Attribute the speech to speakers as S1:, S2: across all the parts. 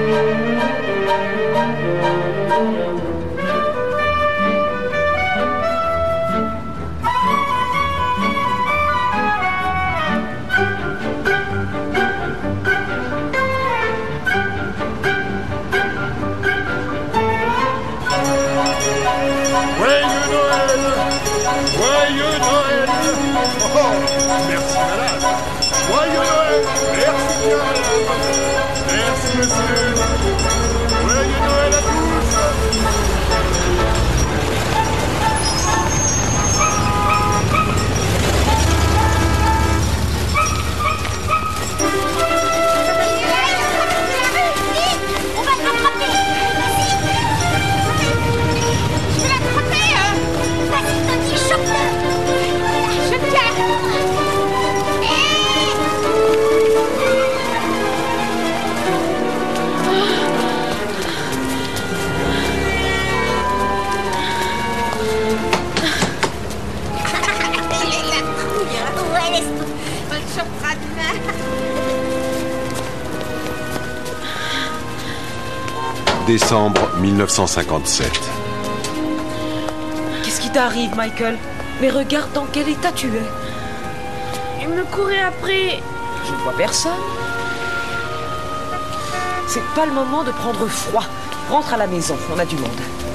S1: Décembre 1957.
S2: Qu'est-ce qui t'arrive, Michael? Mais regarde dans quel état tu es.
S3: Il me courait après.
S2: Je ne vois personne. C'est pas le moment de prendre froid. Rentre à la maison, on a du monde.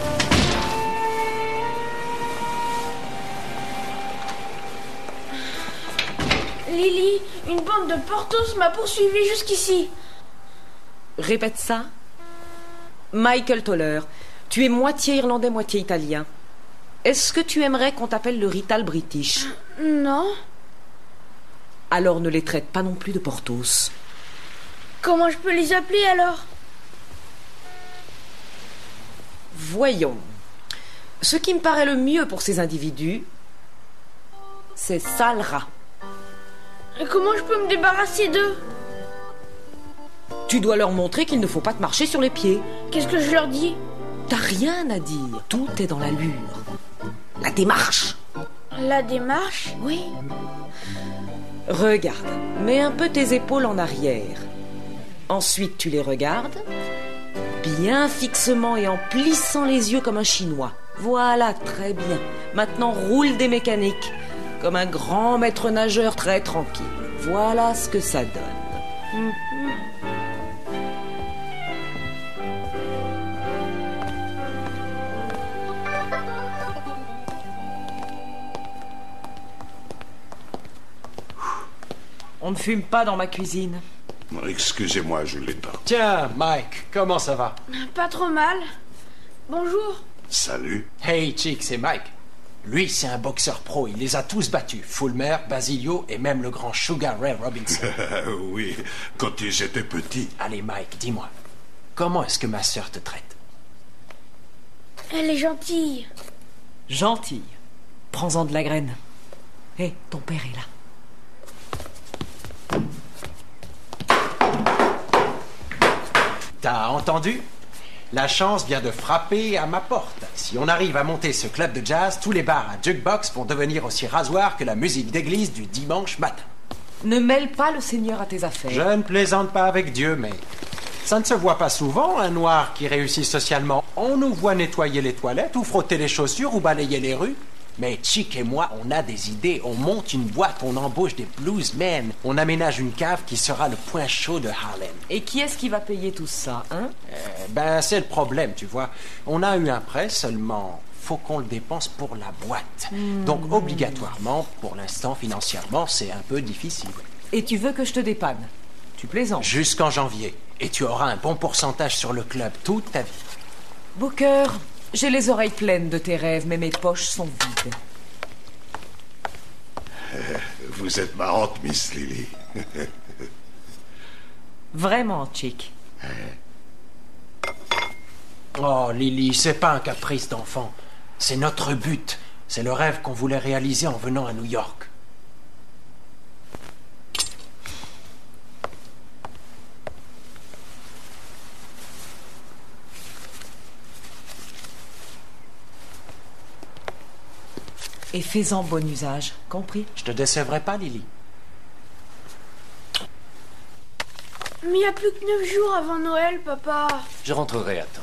S3: Lily, une bande de Porthos m'a poursuivi jusqu'ici.
S2: Répète ça. Michael Toller, tu es moitié irlandais, moitié italien. Est-ce que tu aimerais qu'on t'appelle le Rital British?
S3: Non.
S2: Alors ne les traite pas non plus de Porthos.
S3: Comment je peux les appeler alors?
S2: Voyons. Ce qui me paraît le mieux pour ces individus, c'est sale rat.
S3: Et comment je peux me débarrasser d'eux?
S2: Tu dois leur montrer qu'il ne faut pas te marcher sur les pieds.
S3: Qu'est-ce que je leur dis?
S2: T'as rien à dire. Tout est dans l'allure. La démarche.
S3: La démarche?
S2: Oui. Regarde. Mets un peu tes épaules en arrière. Ensuite, tu les regardes. Bien fixement et en plissant les yeux comme un Chinois. Voilà, très bien. Maintenant, roule des mécaniques. Comme un grand maître nageur très tranquille. Voilà ce que ça donne. On ne fume pas dans ma cuisine.
S4: Excusez-moi, Julieta.
S5: Tiens, Mike, comment ça va?
S3: Pas trop mal. Bonjour.
S4: Salut.
S5: Hey, Chick, c'est Mike. Lui, c'est un boxeur pro. Il les a tous battus. Fulmer, Basilio et même le grand Sugar Ray Robinson.
S4: Oui, quand ils étaient petits.
S5: Allez, Mike, dis-moi. Comment est-ce que ma sœur te traite?
S3: Elle est gentille.
S2: Gentille. Prends-en de la graine. Hé, ton père est là.
S5: T'as entendu? La chance vient de frapper à ma porte. Si on arrive à monter ce club de jazz, tous les bars à jukebox vont devenir aussi rasoirs que la musique d'église du dimanche matin.
S2: Ne mêle pas le Seigneur à tes affaires.
S5: Je ne plaisante pas avec Dieu, mais ça ne se voit pas souvent, un noir qui réussit socialement. On nous voit nettoyer les toilettes ou frotter les chaussures ou balayer les rues. Mais Chick et moi, on a des idées. On monte une boîte, on embauche des bluesmen. On aménage une cave qui sera le point chaud de Harlem.
S2: Et qui est-ce qui va payer tout ça, hein?
S5: C'est le problème, tu vois. On a eu un prêt, seulement faut qu'on le dépense pour la boîte. Donc, obligatoirement, pour l'instant, financièrement, c'est un peu difficile.
S2: Et tu veux que je te dépanne? Tu plaisantes?
S5: Jusqu'en janvier. Et tu auras un bon pourcentage sur le club toute ta vie.
S2: Booker, j'ai les oreilles pleines de tes rêves, mais mes poches sont vides.
S4: Vous êtes marrante, Miss Lily.
S2: Vraiment, Chick.
S5: Oh, Lily, c'est pas un caprice d'enfant. C'est notre but. C'est le rêve qu'on voulait réaliser en venant à New York.
S2: Et fais-en bon usage, compris?
S5: Je te décevrai pas, Lily.
S3: Mais il n'y a plus que 9 jours avant Noël, papa.
S6: Je rentrerai à temps.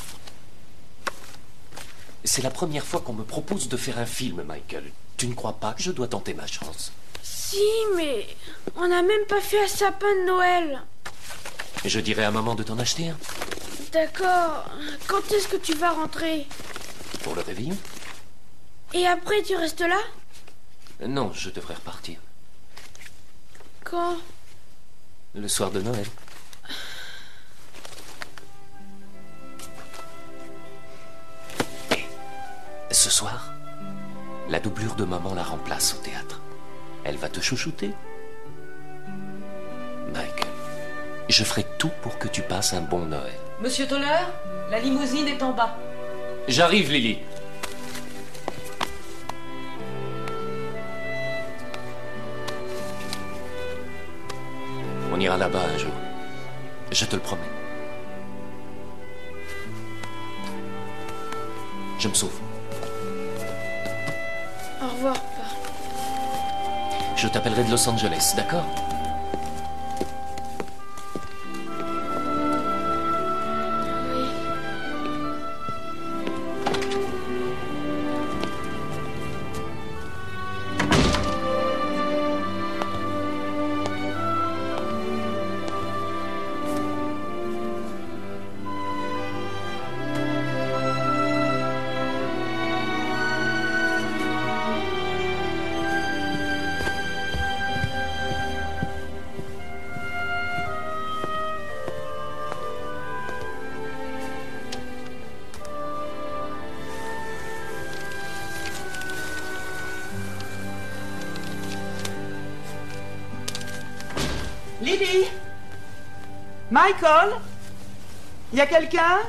S6: C'est la première fois qu'on me propose de faire un film, Michael. Tu ne crois pas que je dois tenter ma chance?
S3: Si, mais on n'a même pas fait un sapin de Noël.
S6: Je dirai à maman de t'en acheter un.
S3: D'accord. Quand est-ce que tu vas rentrer?
S6: Pour le réveillon?
S3: Et après, tu restes là?
S6: Non, je devrais repartir.
S3: Quand?
S6: Le soir de Noël. Et ce soir, la doublure de maman la remplace au théâtre. Elle va te chouchouter. Michael, je ferai tout pour que tu passes un bon Noël.
S2: Monsieur Toller, la limousine est en bas.
S6: J'arrive, Lily. On ira là-bas un jour. Je te le promets. Je me sauve.
S3: Au revoir, papa.
S6: Je t'appellerai de Los Angeles, d'accord?
S3: Oui.
S7: Lily? Michael? Y a quelqu'un?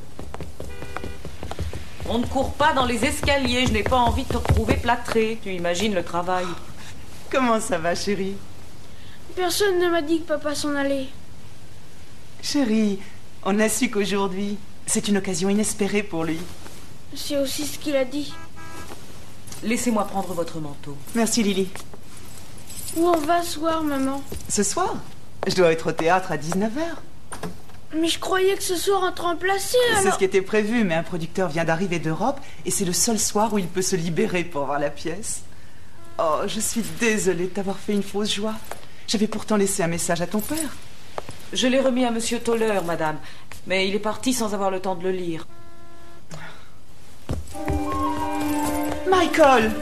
S2: On ne court pas dans les escaliers, je n'ai pas envie de te retrouver plâtré. Tu imagines le travail.
S7: Comment ça va, chérie?
S3: Personne ne m'a dit que papa s'en allait.
S7: Chérie, on a su qu'aujourd'hui, c'est une occasion inespérée pour lui.
S3: C'est aussi ce qu'il a dit.
S2: Laissez-moi prendre votre manteau.
S7: Merci, Lily.
S3: Où on va ce soir, maman?
S7: Ce soir, je dois être au théâtre à 19h.
S3: Mais je croyais que ce soir on te remplaçait, alors...
S7: C'est ce qui était prévu, mais un producteur vient d'arriver d'Europe et c'est le seul soir où il peut se libérer pour voir la pièce. Oh, je suis désolée de t'avoir fait une fausse joie. J'avais pourtant laissé un message à ton père.
S2: Je l'ai remis à Monsieur Toller, madame. Mais il est parti sans avoir le temps de le lire.
S7: Michael!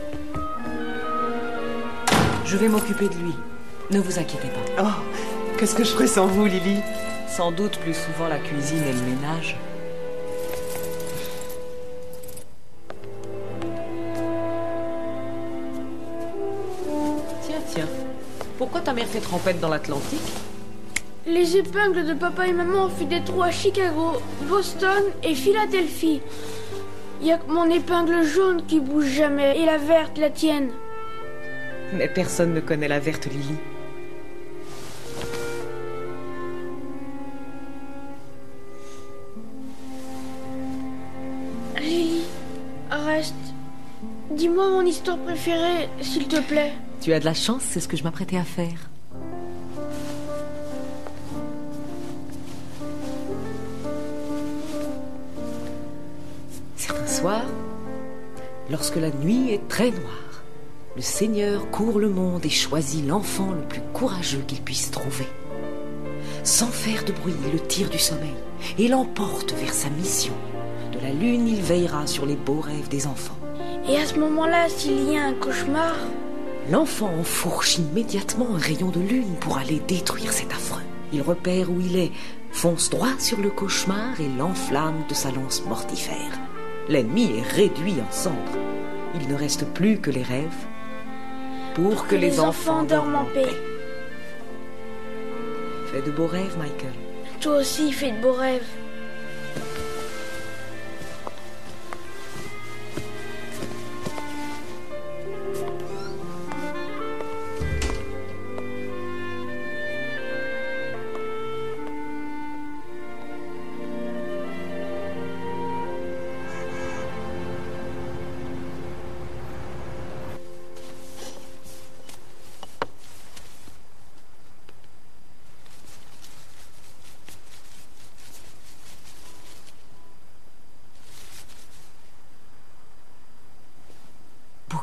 S2: Je vais m'occuper de lui. Ne vous inquiétez pas.
S7: Oh, qu'est-ce que je ferais sans vous, Lily?
S2: Sans doute plus souvent la cuisine et le ménage. Tiens. Pourquoi ta mère fait trempette dans l'Atlantique?
S3: Les épingles de papa et maman ont fait des trous à Chicago, Boston et Philadelphie. Il y a que mon épingle jaune qui bouge jamais et la verte, la tienne.
S2: Mais personne ne connaît la verte Lily.
S3: Lily, reste. Dis-moi mon histoire préférée, s'il te plaît.
S2: Tu as de la chance, c'est ce que je m'apprêtais à faire. Certains soirs, lorsque la nuit est très noire, le Seigneur court le monde et choisit l'enfant le plus courageux qu'il puisse trouver. Sans faire de bruit, il le tire du sommeil et l'emporte vers sa mission. De la lune, il veillera sur les beaux rêves des enfants.
S3: Et à ce moment-là, s'il y a un cauchemar...
S2: L'enfant enfourche immédiatement un rayon de lune pour aller détruire cet affreux. Il repère où il est, fonce droit sur le cauchemar et l'enflamme de sa lance mortifère. L'ennemi est réduit en cendres. Il ne reste plus que les rêves pour que les enfants dorment en paix. Fais de beaux rêves, Michael.
S3: Toi aussi, fais de beaux rêves.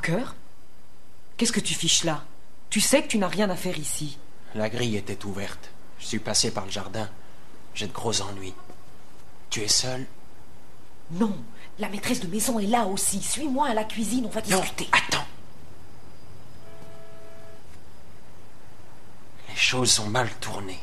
S2: Booker? Qu'est-ce que tu fiches là? Tu sais que tu n'as rien à faire ici.
S5: La grille était ouverte. Je suis passé par le jardin. J'ai de gros ennuis. Tu es seule?
S2: Non, la maîtresse de maison est là aussi. Suis-moi à la cuisine, on va discuter.
S5: Non, attends. Les choses sont mal tournées.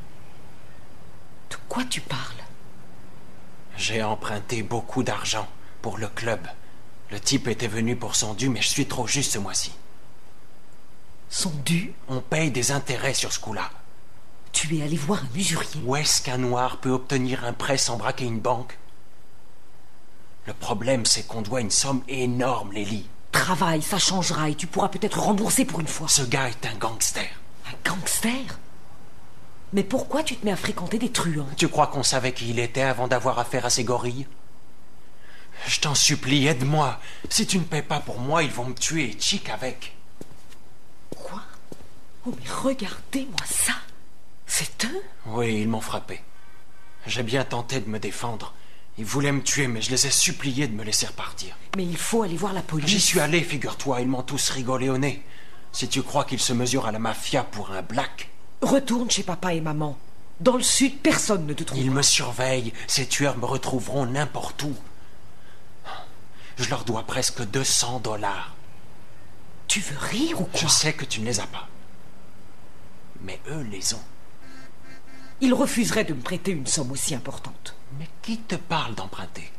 S2: De quoi tu parles?
S5: J'ai emprunté beaucoup d'argent pour le club. Le type était venu pour son dû, mais je suis trop juste ce mois-ci.
S2: Son dû?
S5: On paye des intérêts sur ce coup-là.
S2: Tu es allé voir un usurier?
S5: Où est-ce qu'un noir peut obtenir un prêt sans braquer une banque? Le problème, c'est qu'on doit une somme énorme, Lily.
S2: Travaille, ça changera et tu pourras peut-être rembourser pour une fois.
S5: Ce gars est un gangster.
S2: Un gangster? Mais pourquoi tu te mets à fréquenter des truands?
S5: Tu crois qu'on savait qui il était avant d'avoir affaire à ces gorilles? Je t'en supplie, aide-moi. Si tu ne paies pas pour moi, ils vont me tuer et Chick avec.
S2: Quoi? Oh mais regardez-moi ça! C'est eux?
S5: Oui, ils m'ont frappé. J'ai bien tenté de me défendre. Ils voulaient me tuer, mais je les ai suppliés de me laisser repartir.
S2: Mais il faut aller voir la police.
S5: J'y suis allé, figure-toi. Ils m'ont tous rigolé au nez. Si tu crois qu'ils se mesurent à la mafia pour un black...
S2: Retourne chez papa et maman. Dans le sud, personne ne te trouvera.
S5: Ils me surveillent. Ces tueurs me retrouveront n'importe où. Je leur dois presque 200 $.
S2: Tu veux rire ou quoi?
S5: Je sais que tu ne les as pas. Mais eux les ont.
S2: Ils refuseraient de me prêter une somme aussi importante.
S5: Mais qui te parle d'emprunter?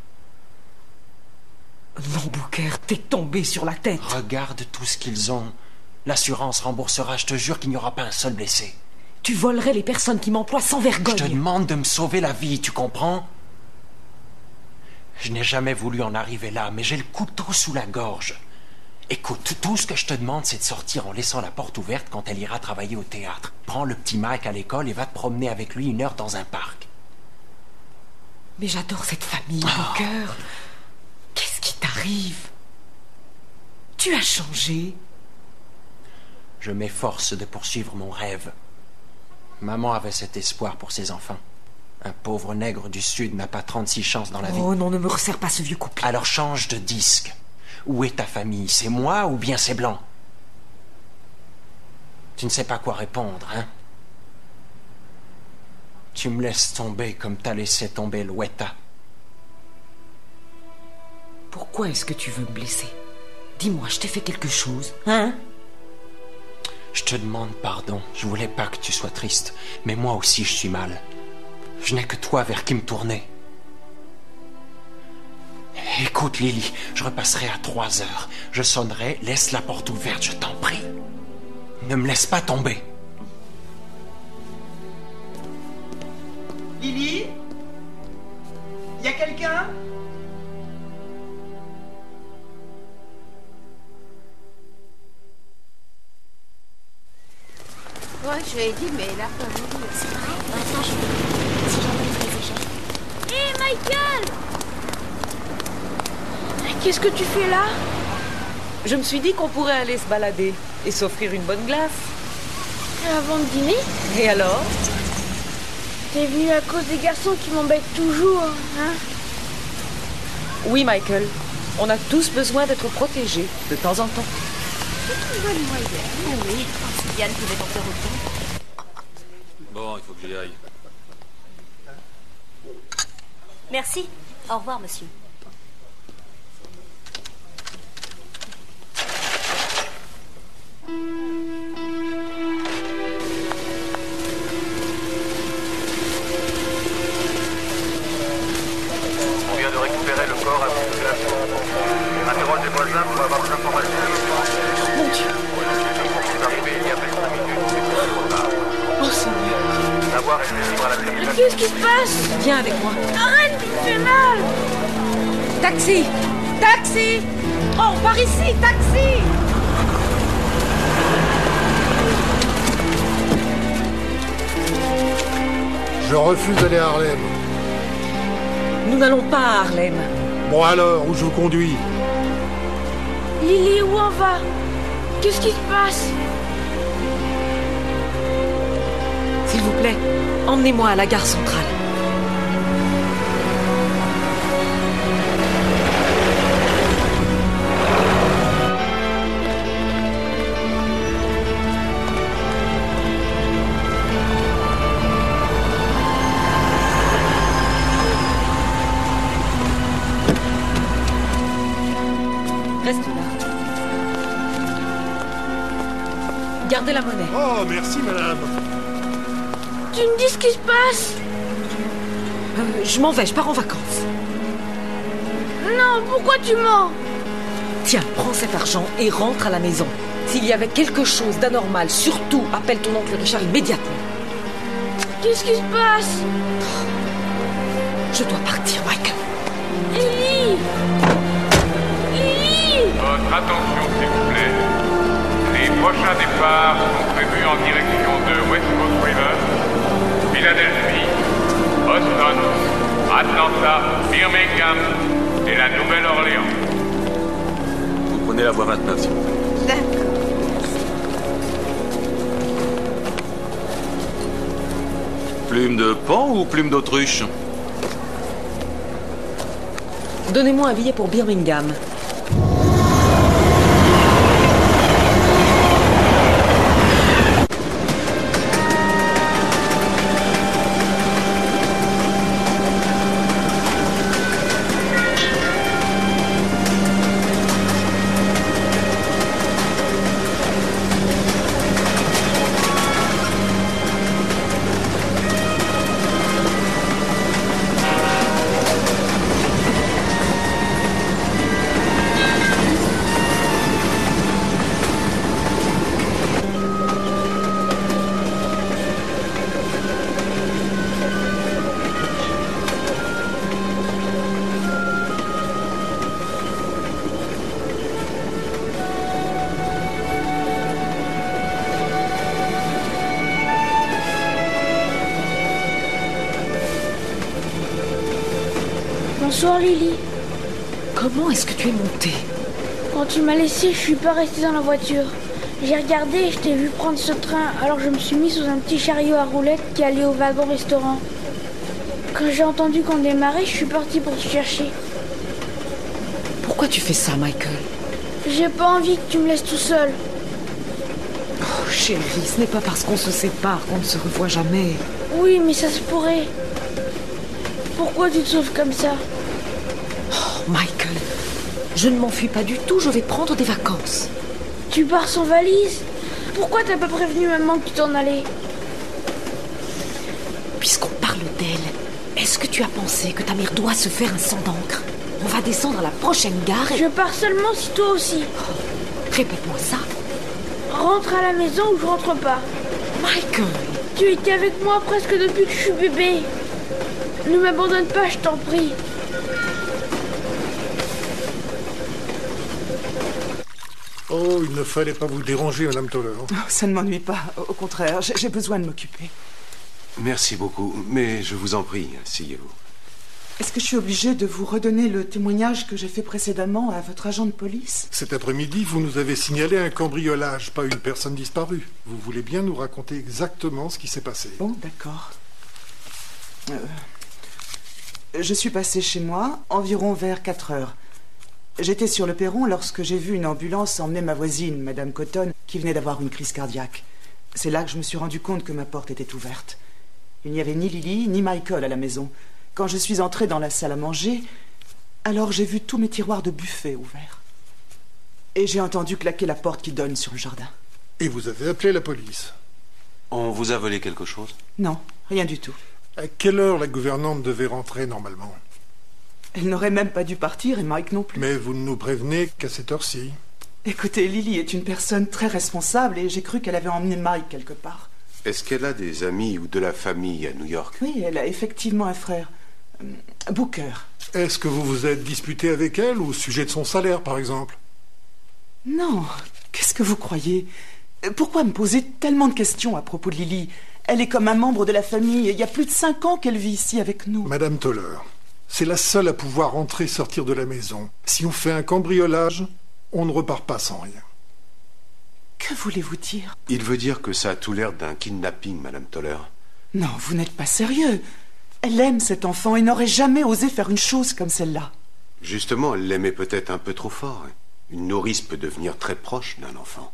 S2: Non, Booker, t'es tombé sur la tête.
S5: Regarde tout ce qu'ils ont. L'assurance remboursera, je te jure qu'il n'y aura pas un seul blessé.
S2: Tu volerais les personnes qui m'emploient sans vergogne.
S5: Je te demande de me sauver la vie, tu comprends? Je n'ai jamais voulu en arriver là, mais j'ai le couteau sous la gorge. Écoute, tout ce que je te demande, c'est de sortir en laissant la porte ouverte quand elle ira travailler au théâtre. Prends le petit Mike à l'école et va te promener avec lui 1 heure dans un parc.
S2: Mais j'adore cette famille, Booker. Qu'est-ce qui t'arrive? Tu as changé.
S5: Je m'efforce de poursuivre mon rêve. Maman avait cet espoir pour ses enfants. Un pauvre nègre du Sud n'a pas 36 chances dans la vie.
S2: Oh non, ne me resserre pas ce vieux couple.
S5: Alors change de disque. Où est ta famille? C'est moi ou bien c'est Blanc? Tu ne sais pas quoi répondre, hein? Tu me laisses tomber comme t'as laissé tomber Louetta.
S2: Pourquoi est-ce que tu veux me blesser? Dis-moi, je t'ai fait quelque chose, hein?
S5: Je te demande pardon. Je voulais pas que tu sois triste. Mais moi aussi, je suis mal. Je n'ai que toi vers qui me tourner. Écoute, Lily, je repasserai à 3 heures. Je sonnerai, laisse la porte ouverte, je t'en prie. Ne me laisse pas tomber.
S7: Lily? Y a quelqu'un?
S8: Ouais, je l'ai dit, mais elle a pas voulu.
S9: C'est vrai? Attends, si j'envoie les échelles.
S3: Hé, Michael! Qu'est-ce que tu fais là?
S2: Je me suis dit qu'on pourrait aller se balader et s'offrir une bonne glace.
S3: Avant de dîner?
S2: Et alors?
S3: T'es venu à cause des garçons qui m'embêtent toujours, hein?
S2: Oui, Michael. On a tous besoin d'être protégés, de temps en temps.
S8: C'est une bonne moyenne. Oui, si Yann pouvait t'en faire autant.
S10: Bon, il faut que j'y aille.
S9: Merci. Au revoir, monsieur.
S10: On vient de récupérer le corps à circulation. Interroge les voisins pour avoir des informations.
S2: Mon Dieu!
S10: Vous arrivez il y a 25 minutes.
S2: Oh, Seigneur!
S10: Savoir est libre à la
S3: Mais
S10: terminale.
S3: qu'est-ce qui se passe?
S2: Viens avec moi.
S3: Arrête, tu me fais mal!
S2: Taxi! Taxi! Oh, par ici! Taxi!
S11: Je refuse d'aller à Harlem.
S2: Nous n'allons pas à Harlem.
S11: Bon alors, où je vous conduis?
S3: Lily, où on va? Qu'est-ce qui se passe?
S2: S'il vous plaît, emmenez-moi à la gare centrale. gardez la monnaie.
S11: Oh, merci, madame.
S3: Tu me dis ce qui se passe?
S2: Je m'en vais, je pars en vacances.
S3: Non, pourquoi tu mens?
S2: Tiens, prends cet argent et rentre à la maison. S'il y avait quelque chose d'anormal, surtout appelle ton oncle Richard immédiatement.
S3: Qu'est-ce qui se passe?
S2: Je dois partir, Michael.
S3: Lily! Lily!
S10: Votre attention, s'il vous plaît. Les prochains départs sont prévus en direction de West Coast River, Philadelphie, Boston, Atlanta, Birmingham et la Nouvelle-Orléans.
S1: Vous prenez la voie 29, s'il vous plaît.
S7: D'accord.
S1: Plume de pan ou plume d'autruche?
S2: Donnez-moi un billet pour Birmingham.
S3: Bonsoir Lily.
S2: Comment est-ce que tu es montée?
S3: Quand tu m'as laissé, je suis pas restée dans la voiture. J'ai regardé et je t'ai vu prendre ce train, alors je me suis mis sous un petit chariot à roulettes qui allait au wagon-restaurant. Quand j'ai entendu qu'on démarrait, je suis partie pour te chercher.
S2: Pourquoi tu fais ça, Michael?
S3: J'ai pas envie que tu me laisses tout seul.
S2: Oh, chérie, ce n'est pas parce qu'on se sépare qu'on ne se revoit jamais.
S3: Oui, mais ça se pourrait. Pourquoi tu te sauves comme ça?
S2: Oh, Michael, je ne m'enfuis pas du tout, je vais prendre des vacances.
S3: Tu pars sans valise? Pourquoi t'as pas prévenu maman que tu t'en allais?
S2: Puisqu'on parle d'elle, est-ce que tu as pensé que ta mère doit se faire un sang d'encre? On va descendre à la prochaine gare et...
S3: Je pars seulement si toi aussi.
S2: Oh, répète-moi ça.
S3: Rentre à la maison ou je rentre pas.
S2: Michael!
S3: Tu étais avec moi presque depuis que je suis bébé. Ne m'abandonne pas, je t'en prie.
S11: Oh, il ne fallait pas vous déranger, Madame Toller.
S7: Oh, ça ne m'ennuie pas. Au contraire, j'ai besoin de m'occuper.
S1: Merci beaucoup, mais je vous en prie, asseyez-vous.
S7: Est-ce que je suis obligée de vous redonner le témoignage que j'ai fait précédemment à votre agent de police?
S11: Cet après-midi, vous nous avez signalé un cambriolage, pas une personne disparue. Vous voulez bien nous raconter exactement ce qui s'est passé?
S7: Bon, d'accord. Je suis passée chez moi environ vers 4 heures. J'étais sur le perron lorsque j'ai vu une ambulance emmener ma voisine, Madame Cotton, qui venait d'avoir une crise cardiaque. C'est là que je me suis rendu compte que ma porte était ouverte. Il n'y avait ni Lily ni Michael à la maison. Quand je suis entrée dans la salle à manger, alors j'ai vu tous mes tiroirs de buffet ouverts. Et j'ai entendu claquer la porte qui donne sur le jardin.
S11: Et vous avez appelé la police?
S1: On vous a volé quelque chose?
S7: Non, rien du tout.
S11: À quelle heure la gouvernante devait rentrer normalement?
S7: Elle n'aurait même pas dû partir et Mike non plus.
S11: Mais vous ne nous prévenez qu'à cette heure-ci.
S7: Écoutez, Lily est une personne très responsable et j'ai cru qu'elle avait emmené Mike quelque part.
S1: Est-ce qu'elle a des amis ou de la famille à New York?
S7: Oui, elle a effectivement un frère. Booker.
S11: Est-ce que vous vous êtes disputé avec elle au sujet de son salaire, par exemple?
S7: Non, qu'est-ce que vous croyez? Pourquoi me poser tellement de questions à propos de Lily? Elle est comme un membre de la famille et il y a plus de 5 ans qu'elle vit ici avec nous.
S11: Madame Toller, c'est la seule à pouvoir entrer et sortir de la maison. Si on fait un cambriolage, on ne repart pas sans rien.
S7: Que voulez-vous dire?
S1: Il veut dire que ça a tout l'air d'un kidnapping, Madame Toller.
S7: Non, vous n'êtes pas sérieux. Elle aime cet enfant et n'aurait jamais osé faire une chose comme celle-là.
S1: Justement, elle l'aimait peut-être un peu trop fort. Une nourrice peut devenir très proche d'un enfant.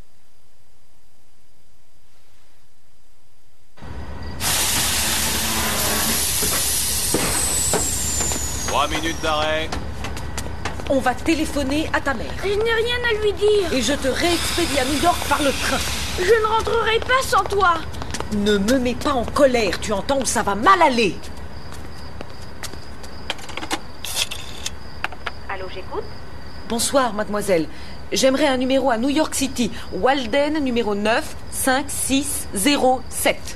S12: Trois minutes d'arrêt.
S2: On va téléphoner à ta mère.
S3: Je n'ai rien à lui dire.
S2: Et je te réexpédie à New York par le train.
S3: Je ne rentrerai pas sans toi.
S2: Ne me mets pas en colère, tu entends, ou ça va mal aller.
S8: Allô, j'écoute.
S2: Bonsoir, mademoiselle. J'aimerais un numéro à New York City, Walden, numéro 95607.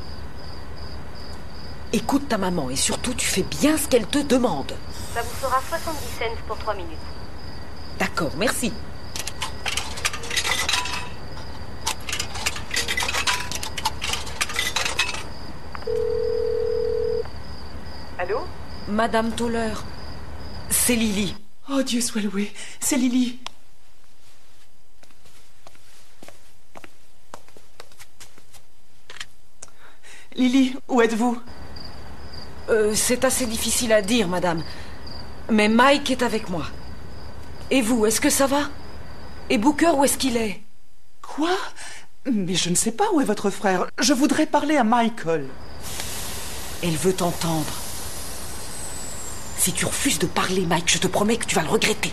S2: Écoute ta maman et surtout, tu fais bien ce qu'elle te demande.
S8: Ça vous fera 70 cents pour 3 minutes.
S2: D'accord, merci.
S7: Allô?
S2: Madame Toller, c'est Lily.
S7: Oh, Dieu soit loué, c'est Lily. Lily, où êtes-vous?
S2: C'est assez difficile à dire, madame. Mais Mike est avec moi. Et vous, est-ce que ça va? Et Booker, où est-ce qu'il est?
S7: Quoi? Mais je ne sais pas où est votre frère. Je voudrais parler à Michael.
S2: Elle veut t'entendre. Si tu refuses de parler, Mike, je te promets que tu vas le regretter.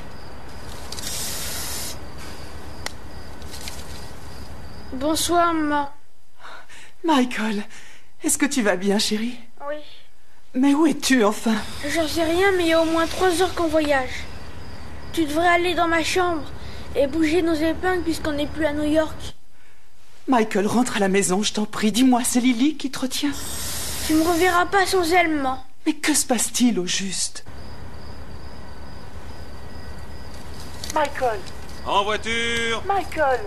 S3: Bonsoir, maman.
S7: Michael, est-ce que tu vas bien, chérie?
S3: Oui.
S7: Mais où es-tu, enfin?
S3: J'en sais rien, mais il y a au moins 3 heures qu'on voyage. Tu devrais aller dans ma chambre et bouger nos épingles puisqu'on n'est plus à New York.
S7: Michael, rentre à la maison, je t'en prie. Dis-moi, c'est Lily qui te retient?
S3: Tu me reverras pas sans elle, maman.
S7: Mais que se passe-t-il au juste? Michael!
S12: En voiture!
S7: Michael!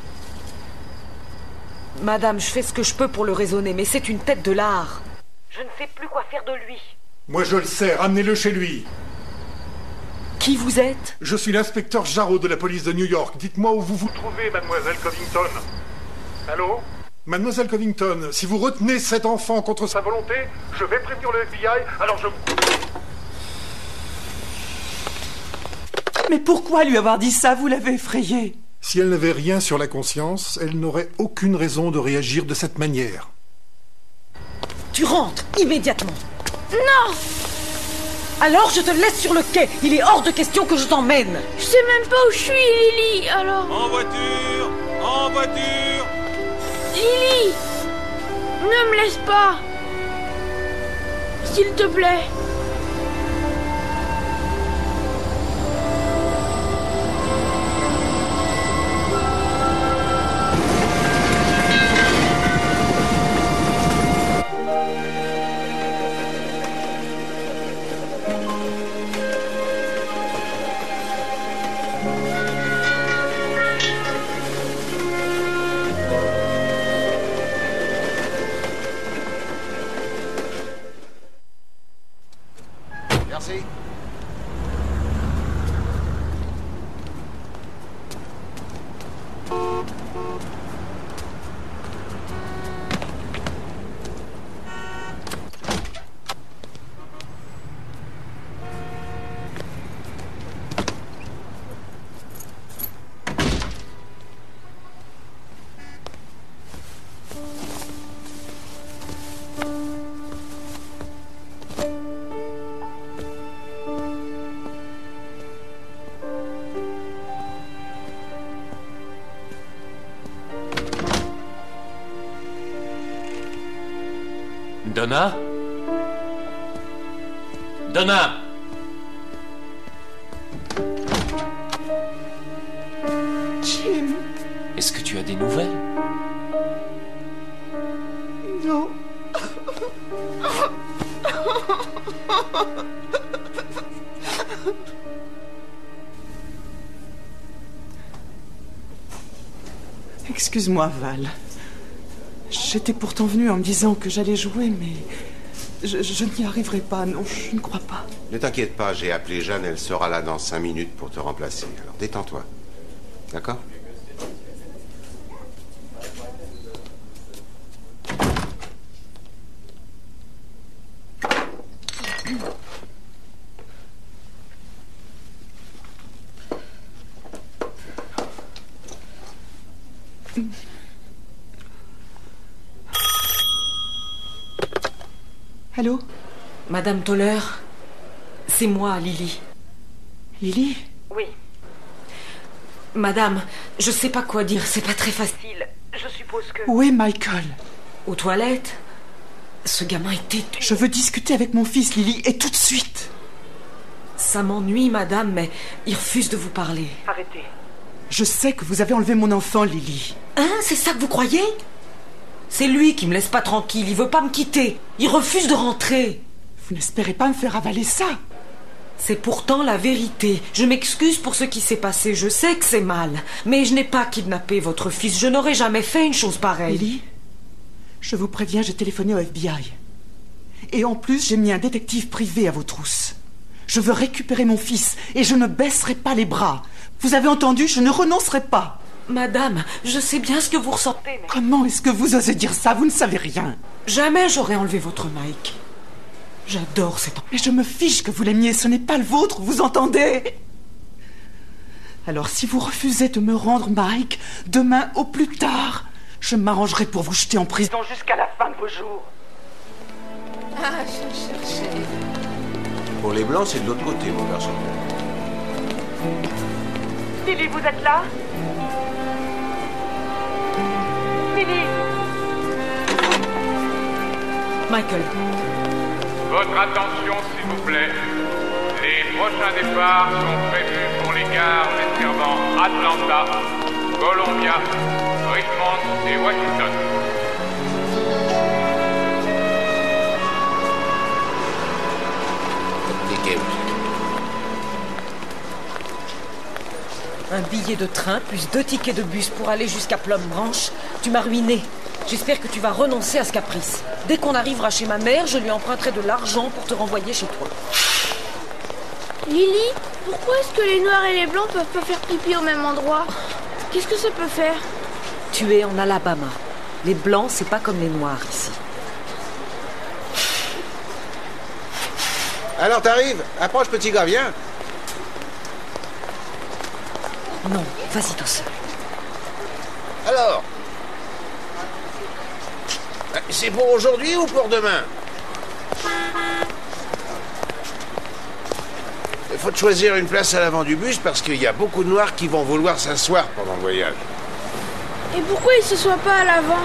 S2: Madame, je fais ce que je peux pour le raisonner, mais c'est une tête de lard. Je ne sais plus quoi faire de lui.
S11: Moi je le sais, ramenez-le chez lui.
S2: Qui vous êtes?
S11: Je suis l'inspecteur Jarreau de la police de New York. Dites-moi où vous vous trouvez, mademoiselle Covington. Allô? Mademoiselle Covington, si vous retenez cet enfant contre sa volonté, je vais prévenir le FBI, alors je...
S7: Mais pourquoi lui avoir dit ça? Vous l'avez effrayée.
S11: Si elle n'avait rien sur la conscience, elle n'aurait aucune raison de réagir de cette manière.
S2: Tu rentres immédiatement.
S3: Non!
S2: Alors je te laisse sur le quai. Il est hors de question que je t'emmène.
S3: Je sais même pas où je suis, Lily, alors...
S12: En voiture! En voiture!
S3: Lily! Ne me laisse pas! S'il te plaît.
S1: Merci.
S6: Donna? Donna?
S7: Jim?
S6: Est-ce que tu as des nouvelles?
S7: Non. Excuse-moi, Val. J'étais pourtant venue en me disant que j'allais jouer, mais je n'y arriverai pas, non, je ne crois pas.
S1: Ne t'inquiète pas, j'ai appelé Jeanne, elle sera là dans 5 minutes pour te remplacer. Alors détends-toi. D'accord?
S7: Allô?
S2: Madame Toller, c'est moi, Lily.
S7: Lily?
S2: Oui. Madame, je sais pas quoi dire, c'est pas très facile. Je je suppose que...
S7: Où est Michael?
S2: Aux toilettes. Ce gamin est têtu.
S7: Je veux discuter avec mon fils, Lily, et tout de suite.
S2: Ça m'ennuie, madame, mais il refuse de vous parler.
S7: Arrêtez. Je sais que vous avez enlevé mon enfant, Lily.
S2: Hein? C'est ça que vous croyez? C'est lui qui me laisse pas tranquille. Il veut pas me quitter. Il refuse de rentrer.
S7: Vous n'espérez pas me faire avaler ça?
S2: C'est pourtant la vérité. Je m'excuse pour ce qui s'est passé. Je sais que c'est mal. Mais je n'ai pas kidnappé votre fils. Je n'aurais jamais fait une chose pareille.
S7: Lily, je vous préviens, j'ai téléphoné au FBI. Et en plus, j'ai mis un détective privé à vos trousses. Je veux récupérer mon fils et je ne baisserai pas les bras. Vous avez entendu? Je ne renoncerai pas.
S2: Madame, je sais bien ce que vous ressentez, mais...
S7: Comment est-ce que vous osez dire ça? Vous ne savez rien.
S2: Jamais j'aurais enlevé votre Mike. J'adore cet enfant.
S7: Mais je me fiche que vous l'aimiez, ce n'est pas le vôtre, vous entendez? Alors si vous refusez de me rendre Mike, demain au plus tard, je m'arrangerai pour vous jeter en prison jusqu'à la fin de vos jours.
S8: Ah, je cherchais.
S13: Pour les blancs, c'est de l'autre côté, mon garçon.
S7: Lily, vous êtes là? Lily!
S2: Michael.
S10: Votre attention, s'il vous plaît. Les prochains départs sont prévus pour les gares desservant Atlanta, Columbia, Richmond et Washington.
S2: Un billet de train plus 2 tickets de bus pour aller jusqu'à Plum Branch. Tu m'as ruiné. J'espère que tu vas renoncer à ce caprice. Dès qu'on arrivera chez ma mère, je lui emprunterai de l'argent pour te renvoyer chez toi.
S3: Lily, pourquoi est-ce que les noirs et les blancs peuvent pas faire pipi au même endroit? Qu'est-ce que ça peut faire?
S2: Tu es en Alabama. Les blancs, c'est pas comme les noirs ici.
S13: Alors t'arrives? Approche, petit gars, viens.
S2: Non, vas-y tout seul.
S13: Alors, c'est pour aujourd'hui ou pour demain? Il faut te choisir une place à l'avant du bus parce qu'il y a beaucoup de noirs qui vont vouloir s'asseoir pendant le voyage.
S3: Et pourquoi ils se soient pas à l'avant?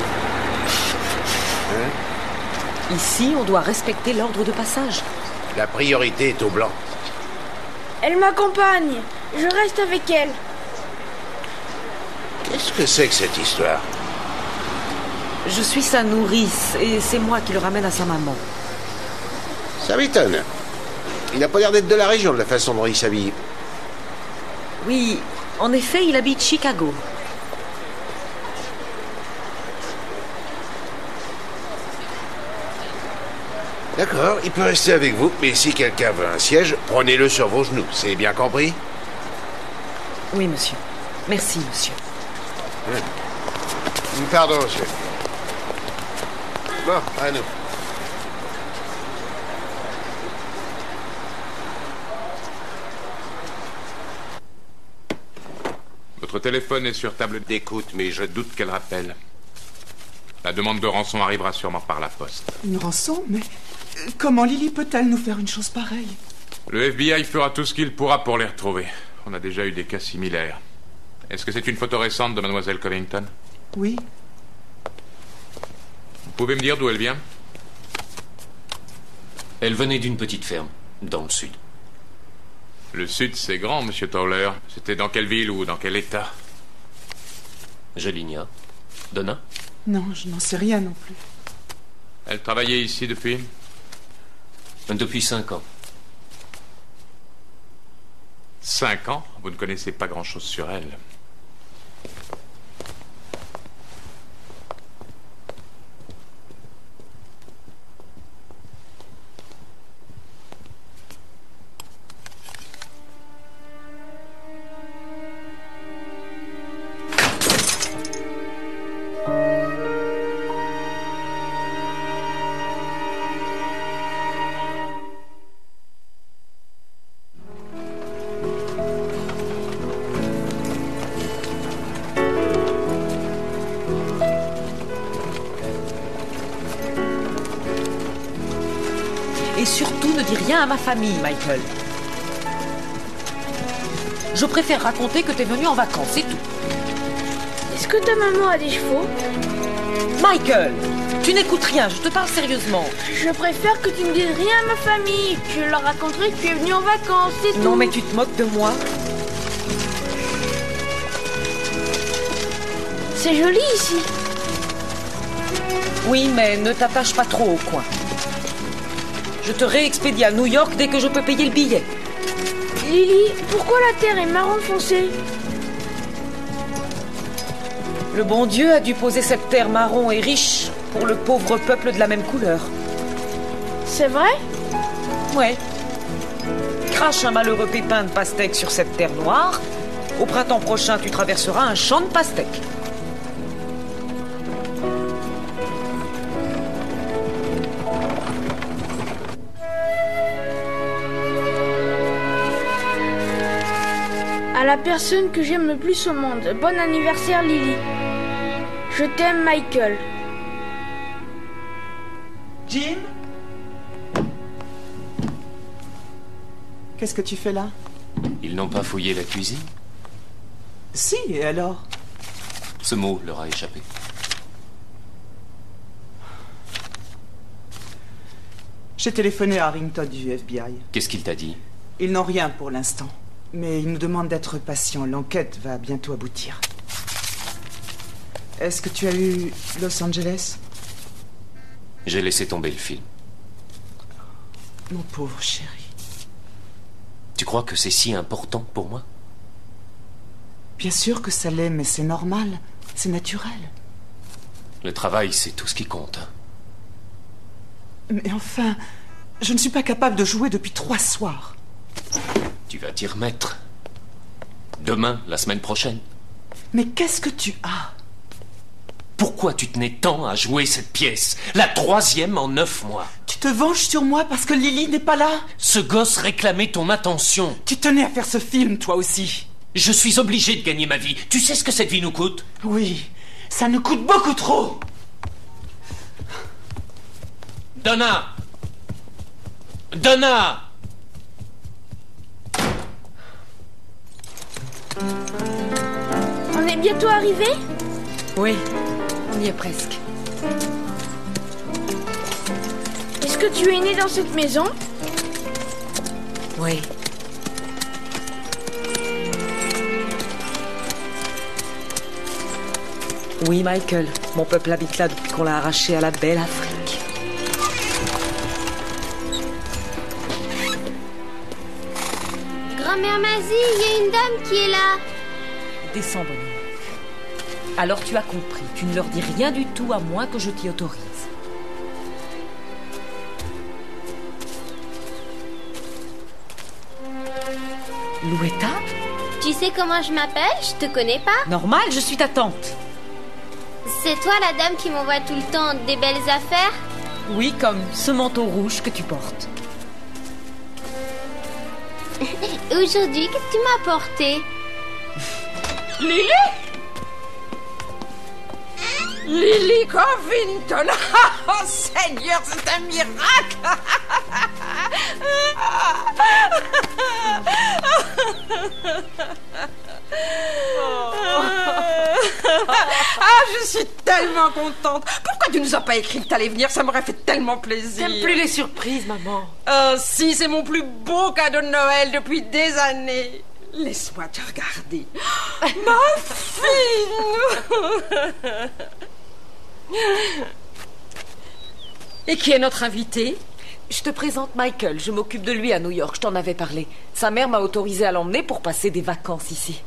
S13: Hein?
S2: Ici, on doit respecter l'ordre de passage.
S13: La priorité est aux blancs.
S3: Elle m'accompagne. Je reste avec elle.
S13: Qu'est-ce que c'est que cette histoire?
S2: Je suis sa nourrice et c'est moi qui le ramène à sa maman.
S13: Ça m'étonne. Il n'a pas l'air d'être de la région de la façon dont il s'habille.
S2: Oui, en effet, il habite Chicago.
S13: D'accord, il peut rester avec vous, mais si quelqu'un veut un siège, prenez-le sur vos genoux. C'est bien compris?
S2: Oui, monsieur. Merci, monsieur.
S13: Pardon, monsieur. Bon, à nous.
S10: Votre téléphone est sur table d'écoute, mais je doute qu'elle rappelle. La demande de rançon arrivera sûrement par la poste.
S7: Une rançon? Mais comment Lily peut-elle nous faire une chose pareille?
S10: Le FBI fera tout ce qu'il pourra pour les retrouver. On a déjà eu des cas similaires. Est-ce que c'est une photo récente de Mademoiselle Covington?
S7: Oui.
S10: Vous pouvez me dire d'où elle vient?
S6: Elle venait d'une petite ferme, dans le sud.
S10: Le sud, c'est grand, monsieur Towler. C'était dans quelle ville ou dans quel état?
S6: Je l'ignore. Donna?
S7: Non, je n'en sais rien non plus.
S10: Elle travaillait ici depuis?
S6: Depuis 5 ans.
S10: 5 ans? Vous ne connaissez pas grand-chose sur elle.
S2: Et surtout, ne dis rien à ma famille, Michael. Je préfère raconter que t'es venu en vacances, c'est tout.
S3: Est-ce que ta maman a des chevaux?
S2: Michael, tu n'écoutes rien, je te parle sérieusement.
S3: Je préfère que tu ne dises rien à ma famille. Je leur raconterai que tu es venu en vacances, c'est tout.
S2: Non, mais tu te moques de moi.
S3: C'est joli ici.
S2: Oui, mais ne t'attache pas trop au coin. Je te réexpédie à New York dès que je peux payer le billet.
S3: Lily, pourquoi la terre est marron foncé?
S2: Le bon Dieu a dû poser cette terre marron et riche pour le pauvre peuple de la même couleur.
S3: C'est vrai?
S2: Ouais. Crache un malheureux pépin de pastèque sur cette terre noire. Au printemps prochain, tu traverseras un champ de pastèques.
S3: À la personne que j'aime le plus au monde, bon anniversaire Lily. Je t'aime Michael.
S7: Jim? Qu'est-ce que tu fais là?
S6: Ils n'ont pas fouillé la cuisine?
S7: Si, et alors?
S6: Ce mot leur a échappé.
S7: J'ai téléphoné à Harrington du FBI.
S6: Qu'est-ce qu'il t'a dit?
S7: Ils n'ont rien pour l'instant. Mais ils nous demandent d'être patients. L'enquête va bientôt aboutir. Est-ce que tu as eu Los Angeles?
S6: J'ai laissé tomber le film.
S7: Mon pauvre chéri.
S6: Tu crois que c'est si important pour moi?
S7: Bien sûr que ça l'est, mais c'est normal. C'est naturel.
S6: Le travail, c'est tout ce qui compte.
S7: Mais enfin, je ne suis pas capable de jouer depuis 3 soirs.
S6: Tu vas t'y remettre. Demain, la semaine prochaine.
S7: Mais qu'est-ce que tu as?
S6: Pourquoi tu tenais tant à jouer cette pièce? La 3e en 9 mois.
S7: Tu te venges sur moi parce que Lily n'est pas là?
S6: Ce gosse réclamait ton attention.
S7: Tu tenais à faire ce film, toi aussi.
S6: Je suis obligé de gagner ma vie. Tu sais ce que cette vie nous coûte?
S7: Oui, ça nous coûte beaucoup trop.
S6: Donna! Donna!
S3: On est bientôt arrivés?
S2: Oui, on y est presque.
S3: Est-ce que tu es né dans cette maison?
S2: Oui. Oui, Michael. Mon peuple habite là depuis qu'on l'a arraché à la belle Afrique.
S9: Grand-mère Mazie, il y a une dame qui est là.
S2: Descends, bonhomme. Alors tu as compris. Tu ne leur dis rien du tout à moins que je t'y autorise. Louetta?
S9: Tu sais comment je m'appelle? Je te connais pas?
S2: Normal, je suis ta tante.
S9: C'est toi la dame qui m'envoie tout le temps des belles affaires?
S2: Oui, comme ce manteau rouge que tu portes.
S9: Aujourd'hui, qu'est-ce que tu m'as apporté?
S14: Lily? Lily Covington! Oh Seigneur, c'est un miracle! Ah, je suis tellement contente. Pourquoi tu nous as pas écrit que t'allais venir? Ça m'aurait fait tellement plaisir.
S2: T'aimes plus les surprises, maman?
S14: Si, c'est mon plus beau cadeau de Noël depuis des années. Laisse-moi te regarder. Ma fille! Et qui est notre invité?
S2: Je te présente Michael. Je m'occupe de lui à New York. Je t'en avais parlé. Sa mère m'a autorisé à l'emmener pour passer des vacances ici.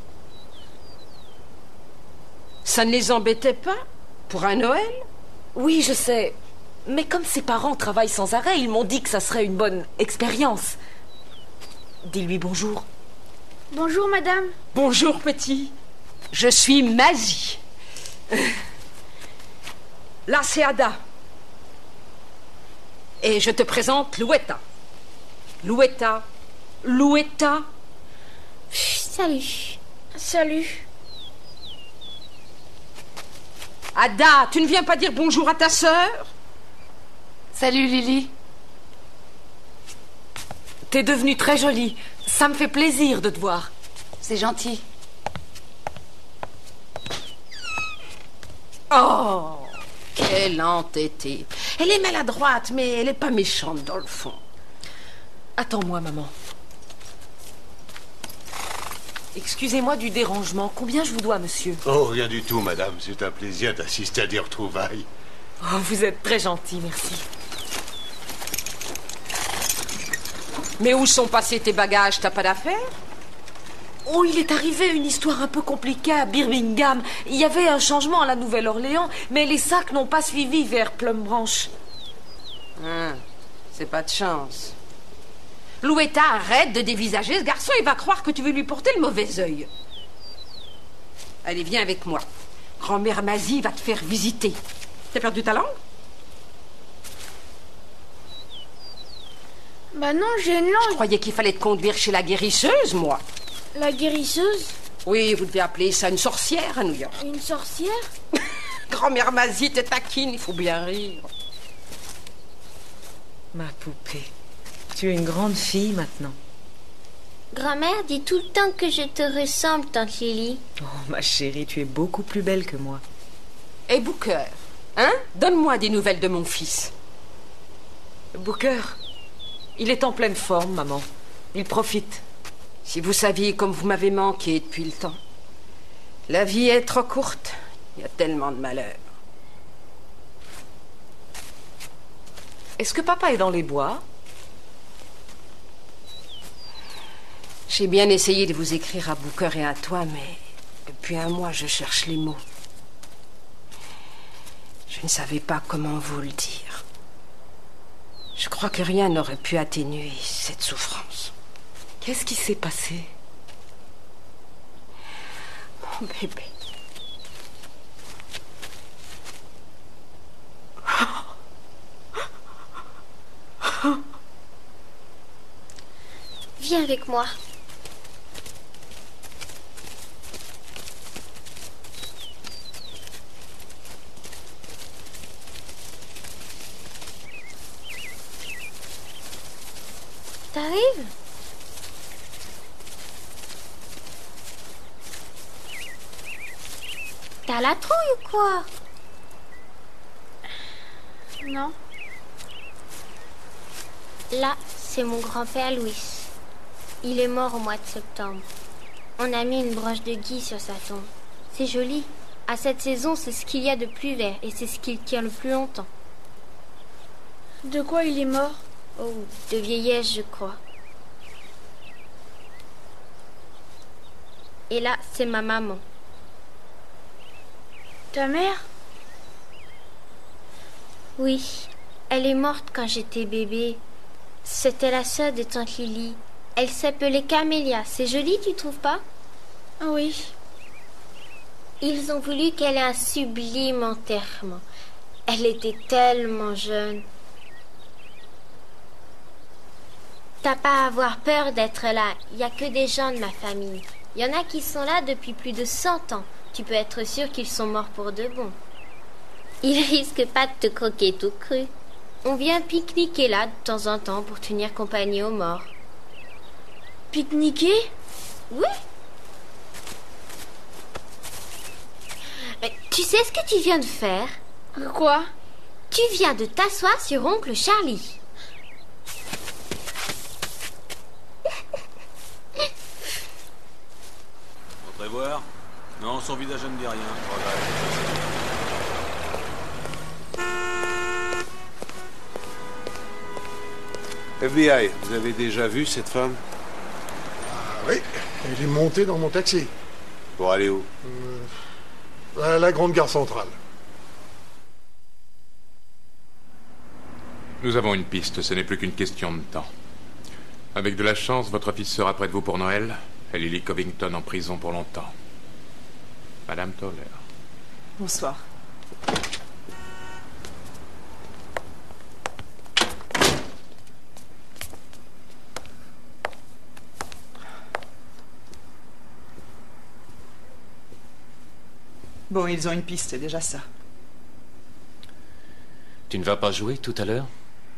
S14: Ça ne les embêtait pas? Pour un Noël?
S2: Oui, je sais. Mais comme ses parents travaillent sans arrêt, ils m'ont dit que ça serait une bonne expérience. Dis-lui bonjour.
S3: Bonjour, madame.
S14: Bonjour, petit. Je suis Mazie. Là, c'est Ada. Et je te présente Louetta. Louetta. Louetta.
S9: Salut.
S3: Salut.
S14: Ada, tu ne viens pas dire bonjour à ta sœur?
S2: Salut, Lily. T'es devenue très jolie. Ça me fait plaisir de te voir.
S15: C'est gentil.
S14: Oh, quelle entêtée. Elle est maladroite, mais elle n'est pas méchante dans le fond.
S2: Attends-moi, maman. Excusez-moi du dérangement. Combien je vous dois, monsieur?
S4: Oh, rien du tout, madame. C'est un plaisir d'assister à des retrouvailles.
S2: Oh, vous êtes très gentil, merci.
S14: Mais où sont passés tes bagages? T'as pas d'affaires?
S2: Oh, il est arrivé une histoire un peu compliquée à Birmingham. Il y avait un changement à la Nouvelle-Orléans, mais les sacs n'ont pas suivi vers Plum Branch.
S14: C'est pas de chance. Louetta, arrête de dévisager ce garçon, il va croire que tu veux lui porter le mauvais œil. Allez, viens avec moi. Grand-mère Mazie va te faire visiter. T'as perdu ta langue?
S3: Bah non, j'ai une langue.
S14: Je croyais qu'il fallait te conduire chez la guérisseuse, moi.
S3: La guérisseuse?
S14: Oui, vous devez appeler ça une sorcière à New York.
S3: Une sorcière?
S14: Grand-mère Mazie te taquine, il faut bien rire.
S2: Ma poupée, tu es une grande fille maintenant.
S9: Grand-mère dit tout le temps que je te ressemble, tante Lily.
S2: Oh, ma chérie, tu es beaucoup plus belle que moi.
S14: Et Booker, hein? Donne-moi des nouvelles de mon fils.
S2: Booker, il est en pleine forme, maman. Il profite.
S14: Si vous saviez comme vous m'avez manqué depuis le temps. La vie est trop courte. Il y a tellement de malheurs.
S2: Est-ce que papa est dans les bois?
S14: J'ai bien essayé de vous écrire à Booker et à toi, mais depuis un mois, je cherche les mots. Je ne savais pas comment vous le dire. Je crois que rien n'aurait pu atténuer cette souffrance.
S2: Qu'est-ce qui s'est passé?
S14: Mon bébé.
S9: Viens avec moi. T'arrives? T'as la trouille ou quoi?
S3: Non.
S9: Là, c'est mon grand-père Louis. Il est mort au mois de septembre. On a mis une branche de gui sur sa tombe. C'est joli. À cette saison, c'est ce qu'il y a de plus vert et c'est ce qu'il tient le plus longtemps.
S3: De quoi il est mort?
S9: Oh, de vieillesse, je crois. Et là, c'est ma maman.
S3: Ta mère?
S9: Oui, elle est morte quand j'étais bébé. C'était la sœur de tante Lily. Elle s'appelait Camélia. C'est joli, tu trouves pas?
S3: Oui.
S9: Ils ont voulu qu'elle ait un sublime enterrement. Elle était tellement jeune. T'as pas à avoir peur d'être là. Il n'y a que des gens de ma famille. Il y en a qui sont là depuis plus de 100 ans. Tu peux être sûr qu'ils sont morts pour de bon. Ils risquent pas de te croquer tout cru. On vient pique-niquer là de temps en temps pour tenir compagnie aux morts.
S3: Pique-niquer?
S9: Oui. Mais tu sais ce que tu viens de faire?
S3: Quoi?
S9: Tu viens de t'asseoir sur oncle Charlie.
S12: Entrez voir. Non, son visage ne me dit rien. Je regrette.
S1: FBI, vous avez déjà vu cette femme?
S11: Ah oui, elle est montée dans mon taxi.
S1: Pour aller où?
S11: À la grande gare centrale.
S10: Nous avons une piste, ce n'est plus qu'une question de temps. Avec de la chance, votre fils sera près de vous pour Noël, et Lily Covington en prison pour longtemps. Madame Toller.
S7: Bonsoir. Bon, ils ont une piste, c'est déjà ça.
S6: Tu ne vas pas jouer tout à l'heure?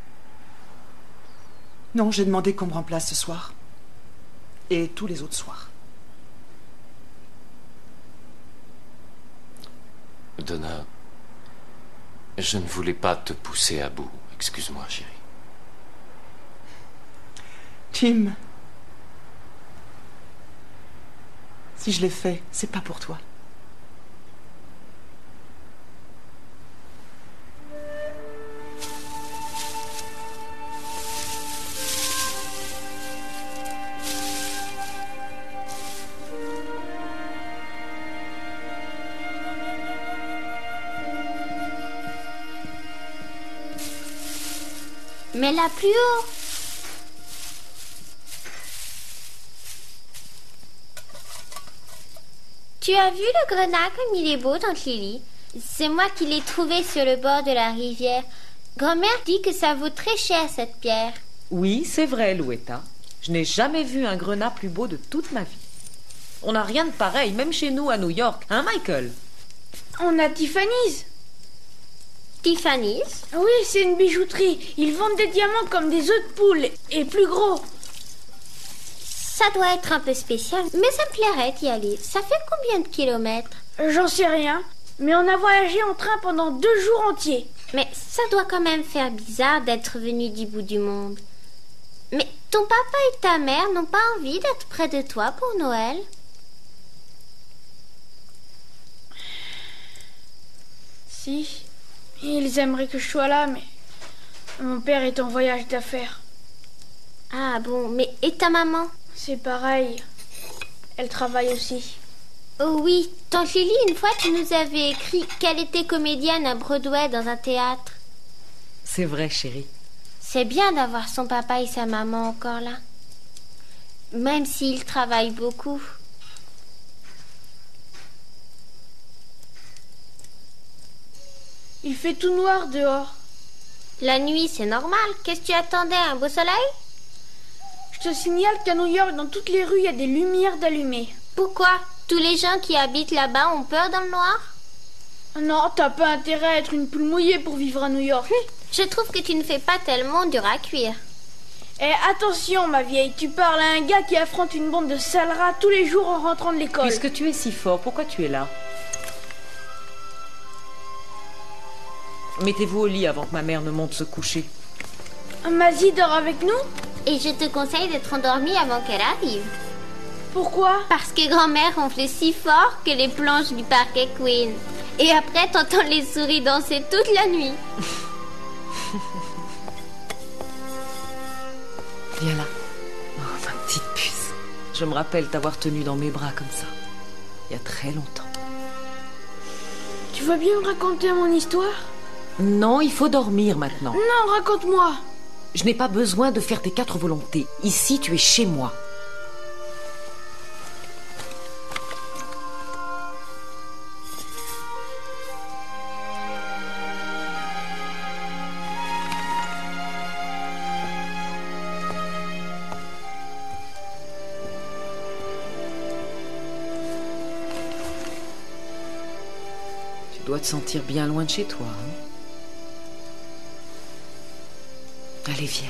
S7: Non, j'ai demandé qu'on me remplace ce soir. Et tous les autres soirs.
S6: Donna, Je ne voulais pas te pousser à bout. Excuse-moi, chérie.
S7: Jim, si je l'ai fait, c'est pas pour toi.
S9: Mais là plus haut. Tu as vu le grenat comme il est beau, tante Lily? C'est moi qui l'ai trouvé sur le bord de la rivière. Grand-mère dit que ça vaut très cher cette pierre.
S2: Oui, c'est vrai, Louetta. Je n'ai jamais vu un grenat plus beau de toute ma vie. On n'a rien de pareil, même chez nous à New York. Hein, Michael?
S3: On a Tiffany's.
S9: Tiffany's?
S3: Oui, c'est une bijouterie. Ils vendent des diamants comme des œufs de poule et plus gros.
S9: Ça doit être un peu spécial, mais ça me plairait d'y aller. Ça fait combien de kilomètres?
S3: J'en sais rien, mais on a voyagé en train pendant 2 jours entiers.
S9: Mais ça doit quand même faire bizarre d'être venu du bout du monde. Mais ton papa et ta mère n'ont pas envie d'être près de toi pour Noël?
S3: Si, ils aimeraient que je sois là, mais mon père est en voyage d'affaires.
S9: Ah bon, mais et ta maman?
S3: C'est pareil, elle travaille aussi.
S9: Oh oui, tante Lily, une fois tu nous avais écrit qu'elle était comédienne à Broadway dans un théâtre.
S2: C'est vrai, chérie.
S9: C'est bien d'avoir son papa et sa maman encore là. Même s'ils travaillent beaucoup.
S3: Il fait tout noir dehors.
S9: La nuit, c'est normal. Qu'est-ce que tu attendais, un beau soleil?
S3: Je te signale qu'à New York, dans toutes les rues, il y a des lumières d'allumées.
S9: Pourquoi? Tous les gens qui habitent là-bas ont peur dans le noir?
S3: Non, t'as pas intérêt à être une poule mouillée pour vivre à New York.
S9: Je trouve que tu ne fais pas tellement dur à cuire.
S3: Eh, attention, ma vieille, tu parles à un gars qui affronte une bande de sales rats tous les jours en rentrant de l'école.
S2: Puisque tu es si fort, pourquoi tu es là? Mettez-vous au lit avant que ma mère ne monte se coucher.
S3: Mazzy dort avec nous?
S9: Et je te conseille d'être endormie avant qu'elle arrive.
S3: Pourquoi?
S9: Parce que grand-mère ronfle si fort que les planches du parquet Queen. Et après, t'entends les souris danser toute la nuit.
S2: Viens là. Oh, ma petite puce. Je me rappelle t'avoir tenue dans mes bras comme ça. Il y a très longtemps.
S3: Tu veux bien me raconter mon histoire?
S2: Non, il faut dormir maintenant.
S3: Non, raconte-moi.
S2: Je n'ai pas besoin de faire tes 4 volontés. Ici, tu es chez moi. Tu dois te sentir bien loin de chez toi, hein? Allez, viens.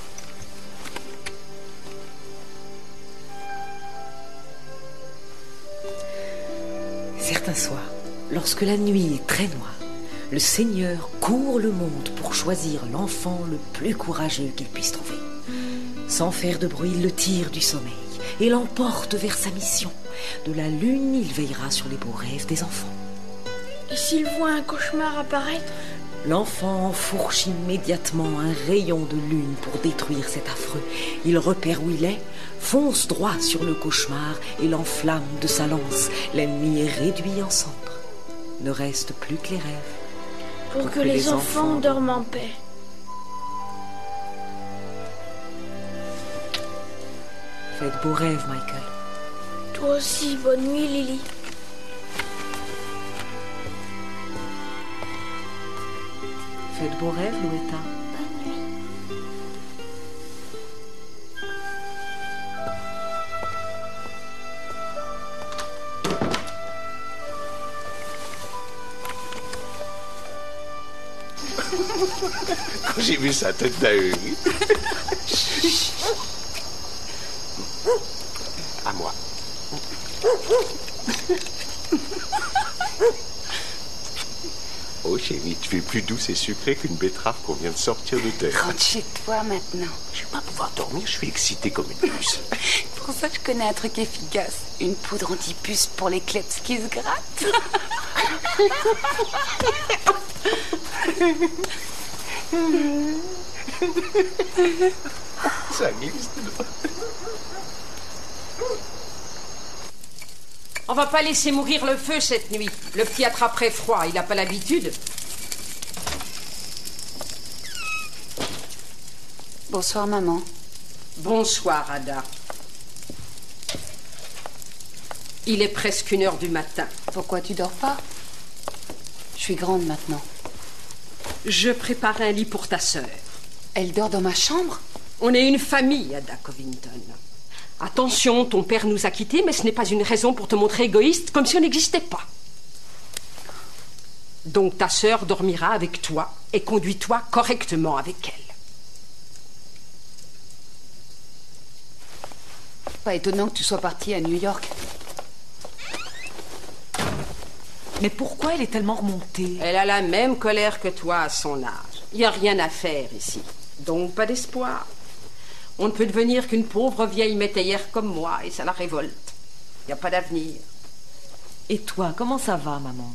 S2: Certains soirs, lorsque la nuit est très noire, le Seigneur court le monde pour choisir l'enfant le plus courageux qu'il puisse trouver. Sans faire de bruit, il le tire du sommeil et l'emporte vers sa mission. De la lune, il veillera sur les beaux rêves des enfants.
S3: Et s'il voit un cauchemar apparaître?
S2: L'enfant enfourche immédiatement un rayon de lune pour détruire cet affreux. Il repère où il est, fonce droit sur le cauchemar et l'enflamme de sa lance. L'ennemi est réduit en cendres. Ne reste plus que les rêves.
S3: Pour que les enfants dorment en paix.
S2: Fais de beaux rêves, Michael.
S3: Toi aussi, bonne nuit, Lily.
S2: Fais de beaux rêves, Louetta.
S9: Bonne nuit.
S13: Quand j'ai vu sa tête d'ahuri. À moi.
S1: Oh chérie, tu es plus douce et sucrée qu'une betterave qu'on vient de sortir de terre.
S15: Rentre chez toi maintenant.
S1: Je vais pas pouvoir dormir, je suis excité comme une puce.
S15: Pour ça, je connais un truc efficace. Une poudre anti-puce pour les kleps qui se grattent.
S1: Ça glisse.
S14: On va pas laisser mourir le feu cette nuit. Le petit attraperait froid, il n'a pas l'habitude.
S15: Bonsoir, maman.
S14: Bonsoir, Ada. Il est presque 1h du matin.
S15: Pourquoi tu dors pas? Je suis grande maintenant.
S14: Je prépare un lit pour ta sœur.
S15: Elle dort dans ma chambre?
S14: On est une famille, Ada Covington. Attention, ton père nous a quittés, mais ce n'est pas une raison pour te montrer égoïste, comme si on n'existait pas. Donc ta sœur dormira avec toi et conduis-toi correctement avec elle.
S15: Pas étonnant que tu sois partie à New York.
S2: Mais pourquoi elle est tellement remontée?
S14: Elle a la même colère que toi à son âge. Il n'y a rien à faire ici. Donc pas d'espoir. On ne peut devenir qu'une pauvre vieille métayère comme moi, et ça la révolte. Il n'y a pas d'avenir.
S2: Et toi, comment ça va, maman?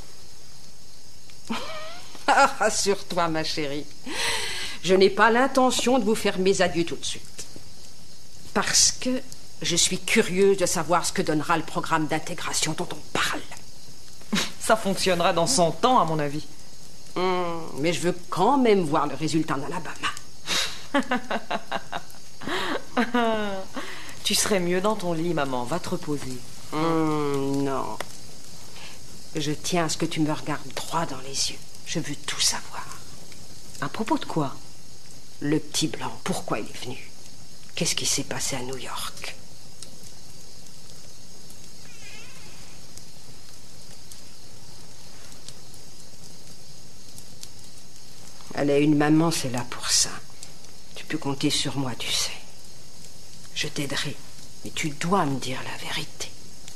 S14: Rassure-toi, ma chérie. Je n'ai pas l'intention de vous faire mes adieux tout de suite. Parce que je suis curieuse de savoir ce que donnera le programme d'intégration dont on parle.
S2: Ça fonctionnera dans 100 ans, à mon avis.
S14: Mais je veux quand même voir le résultat en Alabama.
S2: Tu serais mieux dans ton lit, maman. Va te reposer.
S14: Non. Je tiens à ce que tu me regardes droit dans les yeux. Je veux tout savoir.
S2: À propos de quoi?
S14: Le petit blanc, pourquoi il est venu? Qu'est-ce qui s'est passé à New York? Elle a une maman, c'est là pour ça. Tu peux compter sur moi, tu sais. Je t'aiderai, mais tu dois me dire la vérité.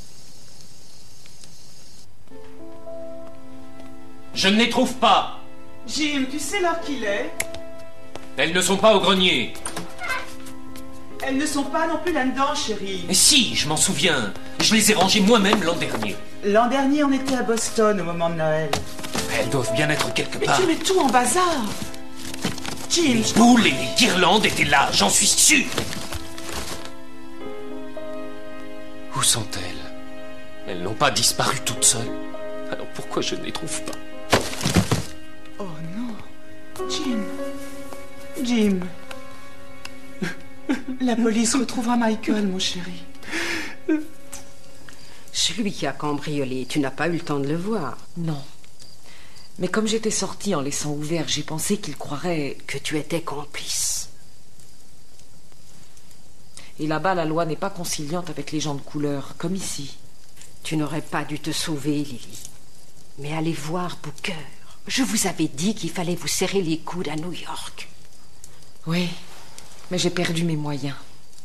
S6: Je ne les trouve pas.
S7: Jim, tu sais l'heure qu'il est?
S6: Elles ne sont pas au grenier.
S7: Elles ne sont pas non plus là-dedans, chérie.
S6: Mais si, je m'en souviens. Je les ai rangées moi-même l'an dernier.
S7: L'an dernier, on était à Boston au moment de Noël.
S6: Elles doivent bien être quelque
S7: Mais
S6: part.
S7: tu mets tout en bazar. Jim,
S6: Les boules et les guirlandes étaient là, j'en suis sûr. Où sont-elles? Elles n'ont pas disparu toutes seules. Alors pourquoi je ne les trouve pas?
S7: Oh non. Jim. La police retrouvera Michael, mon chéri.
S14: Celui qui a cambriolé, tu n'as pas eu le temps de le voir.
S2: Non. Mais comme j'étais sortie en laissant ouvert, j'ai pensé qu'il croirait
S14: que tu étais complice.
S2: Et là-bas, la loi n'est pas conciliante avec les gens de couleur, comme ici.
S14: Tu n'aurais pas dû te sauver, Lily. Mais allez voir Booker. Je vous avais dit qu'il fallait vous serrer les coudes à New York.
S2: Oui, mais j'ai perdu mes moyens.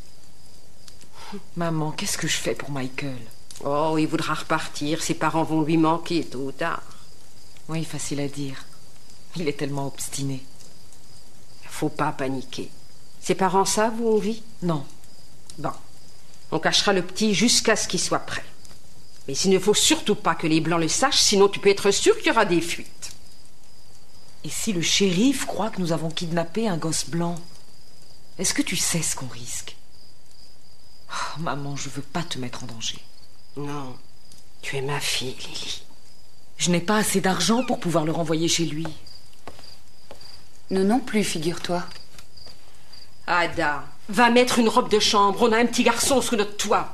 S2: Maman, qu'est-ce que je fais pour Michael?
S14: Oh, il voudra repartir. Ses parents vont lui manquer tôt ou tard.
S2: Oui, facile à dire. Il est tellement obstiné.
S14: Faut pas paniquer. Ses parents savent où on vit?
S2: Non.
S14: Bon. On cachera le petit jusqu'à ce qu'il soit prêt. Mais il ne faut surtout pas que les Blancs le sachent, sinon tu peux être sûr qu'il y aura des fuites.
S2: Et si le shérif croit que nous avons kidnappé un gosse blanc? Est-ce que tu sais ce qu'on risque? Oh, maman, je veux pas te mettre en danger.
S14: Non, tu es ma fille, Lily.
S2: Je n'ai pas assez d'argent pour pouvoir le renvoyer chez lui.
S15: Nous non plus, figure-toi.
S14: Ada, va mettre une robe de chambre. On a un petit garçon sous notre toit.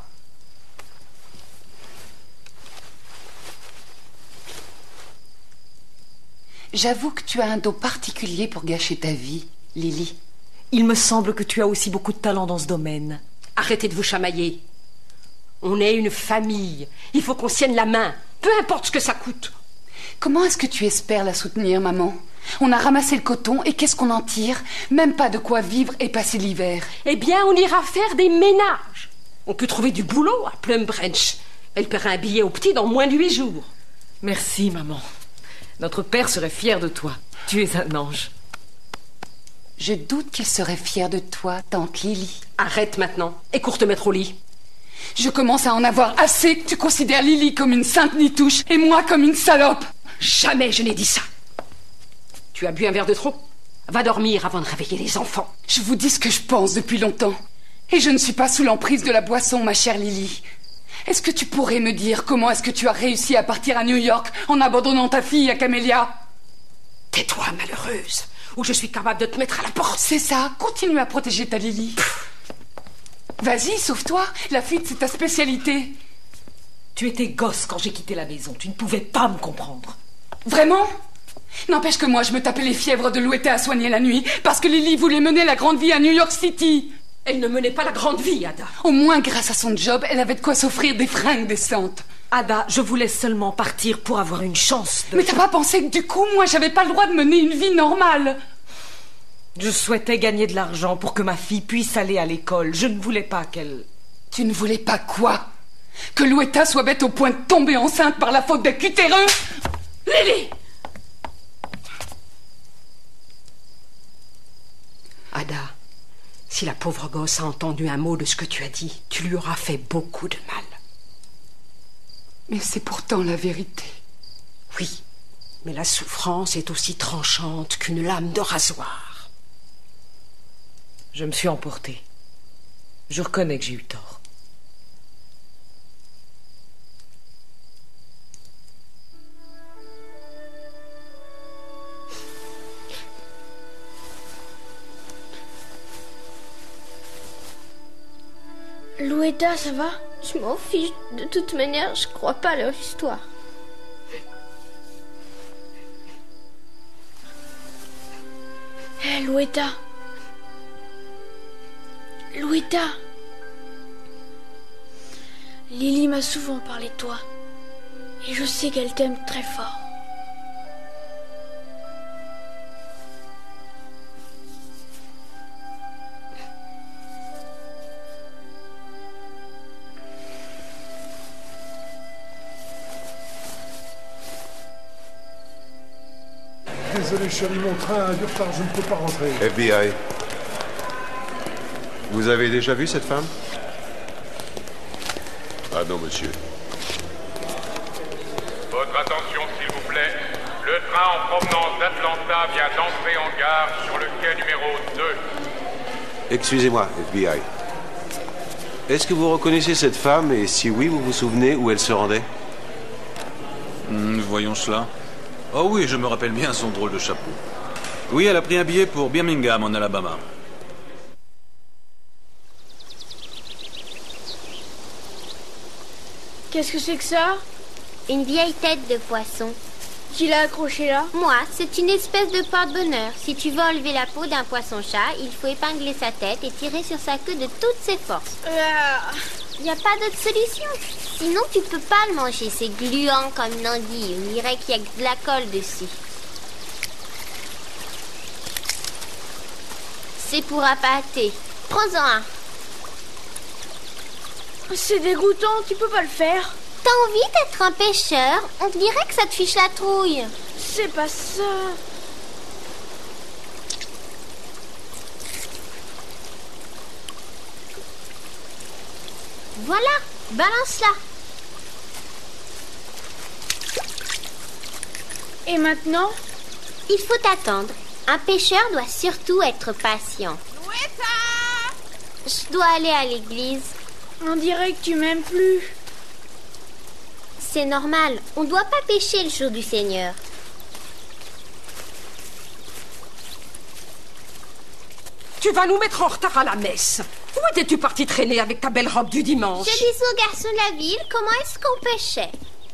S15: J'avoue que tu as un dos particulier pour gâcher ta vie, Lily.
S2: Il me semble que tu as aussi beaucoup de talent dans ce domaine.
S14: Arrêtez de vous chamailler. On est une famille. Il faut qu'on tienne la main. Peu importe ce que ça coûte.
S15: Comment est-ce que tu espères la soutenir, maman? On a ramassé le coton et qu'est-ce qu'on en tire? Même pas de quoi vivre et passer l'hiver.
S14: Eh bien, on ira faire des ménages. On peut trouver du boulot à Plum Branch. Elle paiera un billet au petit dans moins de 8 jours.
S2: Merci, maman. Notre père serait fier de toi. Tu es un ange.
S15: Je doute qu'il serait fier de toi, tante Lily.
S14: Arrête maintenant et cours te mettre au lit.
S15: Je commence à en avoir assez que tu considères Lily comme une sainte nitouche et moi comme une salope.
S14: Jamais je n'ai dit ça. Tu as bu un verre de trop? Va dormir avant de réveiller les enfants.
S15: Je vous dis ce que je pense depuis longtemps. Et je ne suis pas sous l'emprise de la boisson, ma chère Lily. Est-ce que tu pourrais me dire comment est-ce que tu as réussi à partir à New York en abandonnant ta fille à Camélia?
S14: Tais-toi, malheureuse, ou je suis capable de te mettre à la porte.
S15: C'est ça, continue à protéger ta Lily. Vas-y, sauve-toi, la fuite c'est ta spécialité.
S2: Tu étais gosse quand j'ai quitté la maison, tu ne pouvais pas me comprendre.
S15: Vraiment? N'empêche que moi je me tapais les fièvres de Louetta à soigner la nuit, parce que Lily voulait mener la grande vie à New York City.
S14: Elle ne menait pas la grande vie, Ada.
S15: Au moins, grâce à son job, elle avait de quoi s'offrir des fringues décentes.
S2: Ada, je voulais seulement partir pour avoir une chance de...
S15: Mais t'as pas pensé que du coup, moi, j'avais pas le droit de mener une vie normale?
S2: Je souhaitais gagner de l'argent pour que ma fille puisse aller à l'école. Je ne voulais pas qu'elle...
S15: Tu ne voulais pas quoi? Que Louetta soit bête au point de tomber enceinte par la faute d'un cutéreux?
S14: Lily! Ada, si la pauvre gosse a entendu un mot de ce que tu as dit, tu lui auras fait beaucoup de mal.
S15: Mais c'est pourtant la vérité.
S14: Oui, mais la souffrance est aussi tranchante qu'une lame de rasoir.
S2: Je me suis emportée. Je reconnais que j'ai eu tort.
S3: Louetta, ça va?
S9: Je m'en fiche. De toute manière, je crois pas à leur histoire.
S3: Hé, Louetta. Louetta. Lily m'a souvent parlé de toi. Et je sais qu'elle t'aime très fort.
S11: Désolé chérie, mon train a du retard, je ne peux pas rentrer.
S1: FBI. Vous avez déjà vu cette femme?
S4: Ah non, monsieur.
S10: Votre attention, s'il vous plaît. Le train en provenance d'Atlanta vient d'entrer en gare sur le quai numéro 2.
S1: Excusez-moi, FBI. Est-ce que vous reconnaissez cette femme et si oui, vous vous souvenez où elle se rendait?
S12: Voyons cela. Oh oui, je me rappelle bien son drôle de chapeau. Oui, elle a pris un billet pour Birmingham, en Alabama.
S3: Qu'est-ce que c'est que ça?
S9: Une vieille tête de poisson.
S3: Qui l'a accrochée là?
S9: Moi, c'est une espèce de porte-bonheur. Si tu veux enlever la peau d'un poisson-chat, il faut épingler sa tête et tirer sur sa queue de toutes ses forces. Il n'y a pas d'autre solution. Sinon, tu peux pas le manger. C'est gluant comme une anguille. On dirait qu'il y a de la colle dessus. C'est pour appâter. Prends-en un.
S3: C'est dégoûtant, tu peux pas le faire.
S9: T'as envie d'être un pêcheur? On dirait que ça te fiche la trouille.
S3: C'est pas ça.
S9: Voilà, balance-la.
S3: Et maintenant?
S9: Il faut attendre. Un pêcheur doit surtout être patient. Je dois aller à l'église.
S3: On dirait que tu m'aimes plus.
S9: C'est normal. On ne doit pas pêcher le jour du Seigneur.
S14: Tu vas nous mettre en retard à la messe. Où étais-tu parti traîner avec ta belle robe du dimanche?
S9: Je disais aux garçons de la ville comment est-ce qu'on pêchait.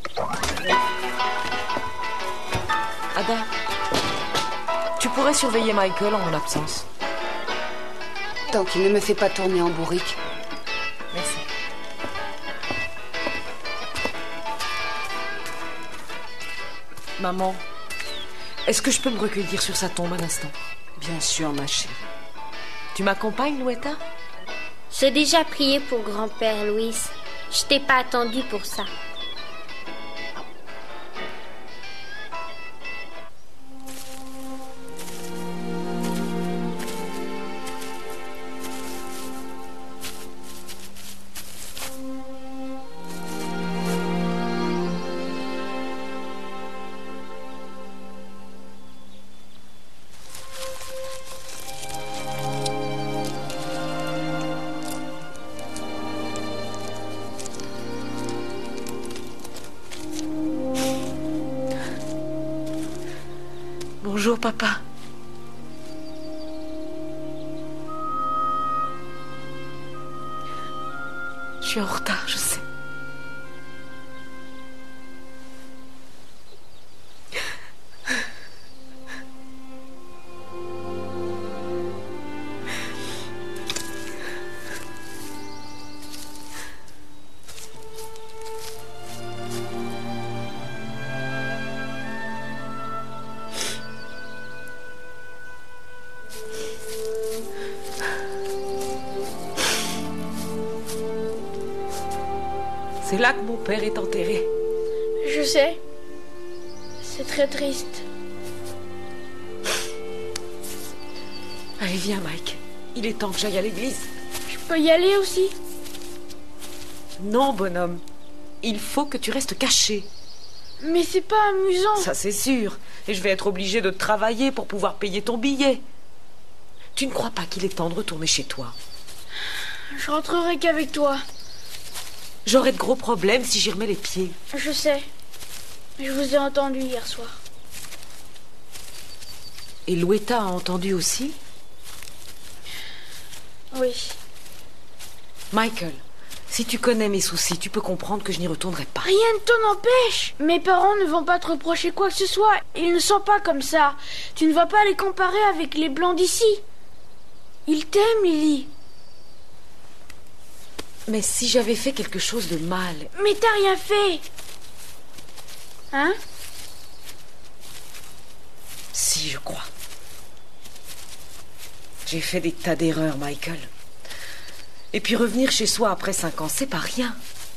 S2: Ada, tu pourrais surveiller Michael en mon absence.
S15: Tant qu'il ne me fait pas tourner en bourrique.
S2: Merci. Maman, est-ce que je peux me recueillir sur sa tombe un instant?
S14: Bien sûr, ma chérie.
S2: Tu m'accompagnes, Louetta?
S9: J'ai déjà prié pour grand-père Louis. Je t'ai pas attendu pour ça.
S2: toujours, papa. Je suis en retard, je sais. C'est là que mon père est enterré.
S3: Je sais. C'est très triste.
S2: Allez, viens, Mike. Il est temps que j'aille à l'église.
S3: Je peux y aller aussi?
S2: Non, bonhomme. Il faut que tu restes caché.
S3: Mais c'est pas amusant.
S2: Ça, c'est sûr. Et je vais être obligée de travailler pour pouvoir payer ton billet. Tu ne crois pas qu'il est temps de retourner chez toi?
S3: Je rentrerai qu'avec toi.
S2: J'aurai de gros problèmes si j'y remets les pieds.
S3: Je sais. Je vous ai entendu hier soir.
S2: Et Louetta a entendu aussi?
S3: Oui.
S2: Michael, si tu connais mes soucis, tu peux comprendre que je n'y retournerai pas.
S3: Rien ne t'en empêche. Mes parents ne vont pas te reprocher quoi que ce soit. Ils ne sont pas comme ça. Tu ne vas pas les comparer avec les blancs d'ici. Ils t'aiment, Lily.
S2: Mais si j'avais fait quelque chose de mal...
S3: Mais t'as rien fait. Hein?
S2: Si, je crois. J'ai fait des tas d'erreurs, Michael. Et puis revenir chez soi après 5 ans, c'est pas rien.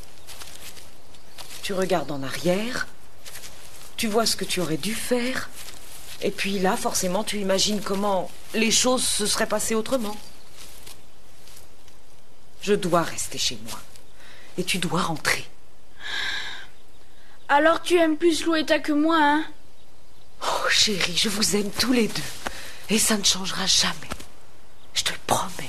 S2: Tu regardes en arrière, tu vois ce que tu aurais dû faire, et puis là, forcément, tu imagines comment les choses se seraient passées autrement. Je dois rester chez moi. Et tu dois rentrer.
S3: Alors tu aimes plus Louetta que moi, hein?
S2: Oh, chérie, je vous aime tous les deux. Et ça ne changera jamais. Je te le promets.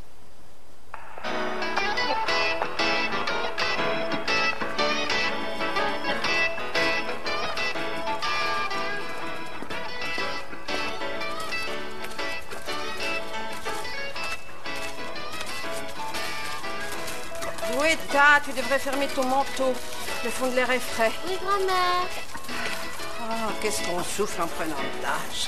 S14: Louetta, tu devrais fermer ton manteau. Le fond de l'air est frais.
S9: Oui, grand-mère.
S14: Ah, qu'est-ce qu'on souffle en prenant de l'âge.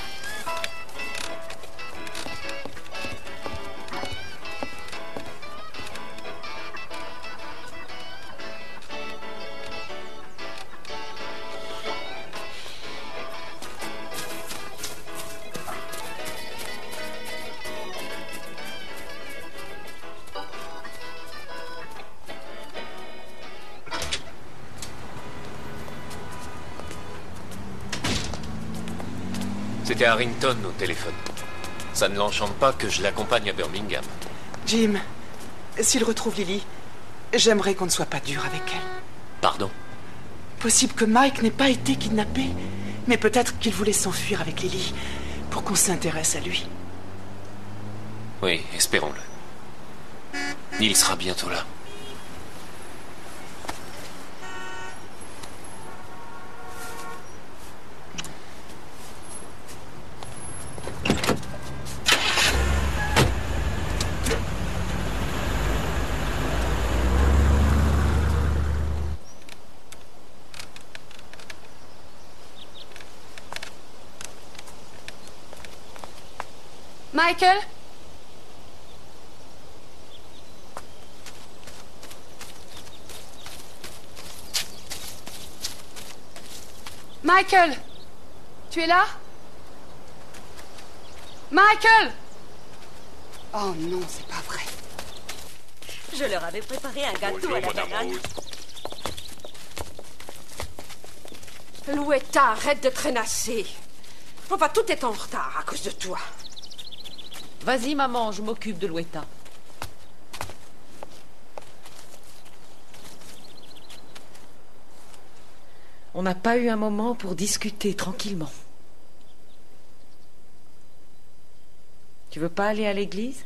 S6: C'était Harrington au téléphone. Ça ne l'enchante pas que je l'accompagne à Birmingham.
S7: Jim, s'il retrouve Lily, j'aimerais qu'on ne soit pas dur avec elle.
S6: Pardon?
S7: Possible que Mike n'ait pas été kidnappé, mais peut-être qu'il voulait s'enfuir avec Lily pour qu'on s'intéresse à lui.
S6: Oui, espérons-le. Il sera bientôt là.
S15: Michael? Michael? Tu es là? Michael? Oh non, c'est pas vrai.
S8: Je leur avais préparé un gâteau à la banane.
S14: Louetta, arrête de traînasser. Enfin, tout est en retard à cause de toi.
S2: Vas-y, maman, je m'occupe de Louetta. On n'a pas eu un moment pour discuter tranquillement. Tu veux pas aller à l'église?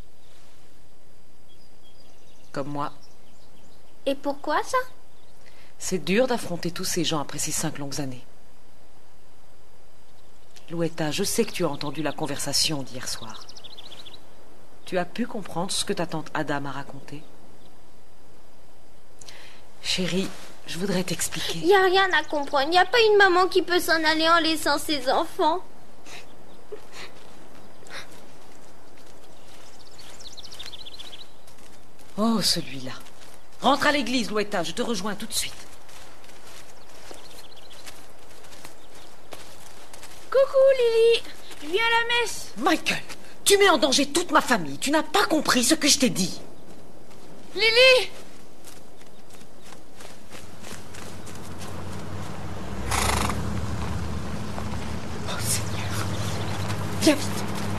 S2: Comme moi.
S9: Et pourquoi ça?
S2: C'est dur d'affronter tous ces gens après ces 5 longues années. Louetta, je sais que tu as entendu la conversation d'hier soir. Tu as pu comprendre ce que ta tante Ada m'a raconté? Chérie, je voudrais t'expliquer.
S9: Il n'y a rien à comprendre. Il n'y a pas une maman qui peut s'en aller en laissant ses enfants.
S2: Oh, celui-là. Rentre à l'église, Louetta, je te rejoins tout de suite.
S3: Coucou Lily, je viens à la messe.
S2: Michael, tu mets en danger toute ma famille. Tu n'as pas compris ce que je t'ai dit.
S3: Lily!
S2: Oh Seigneur, viens vite.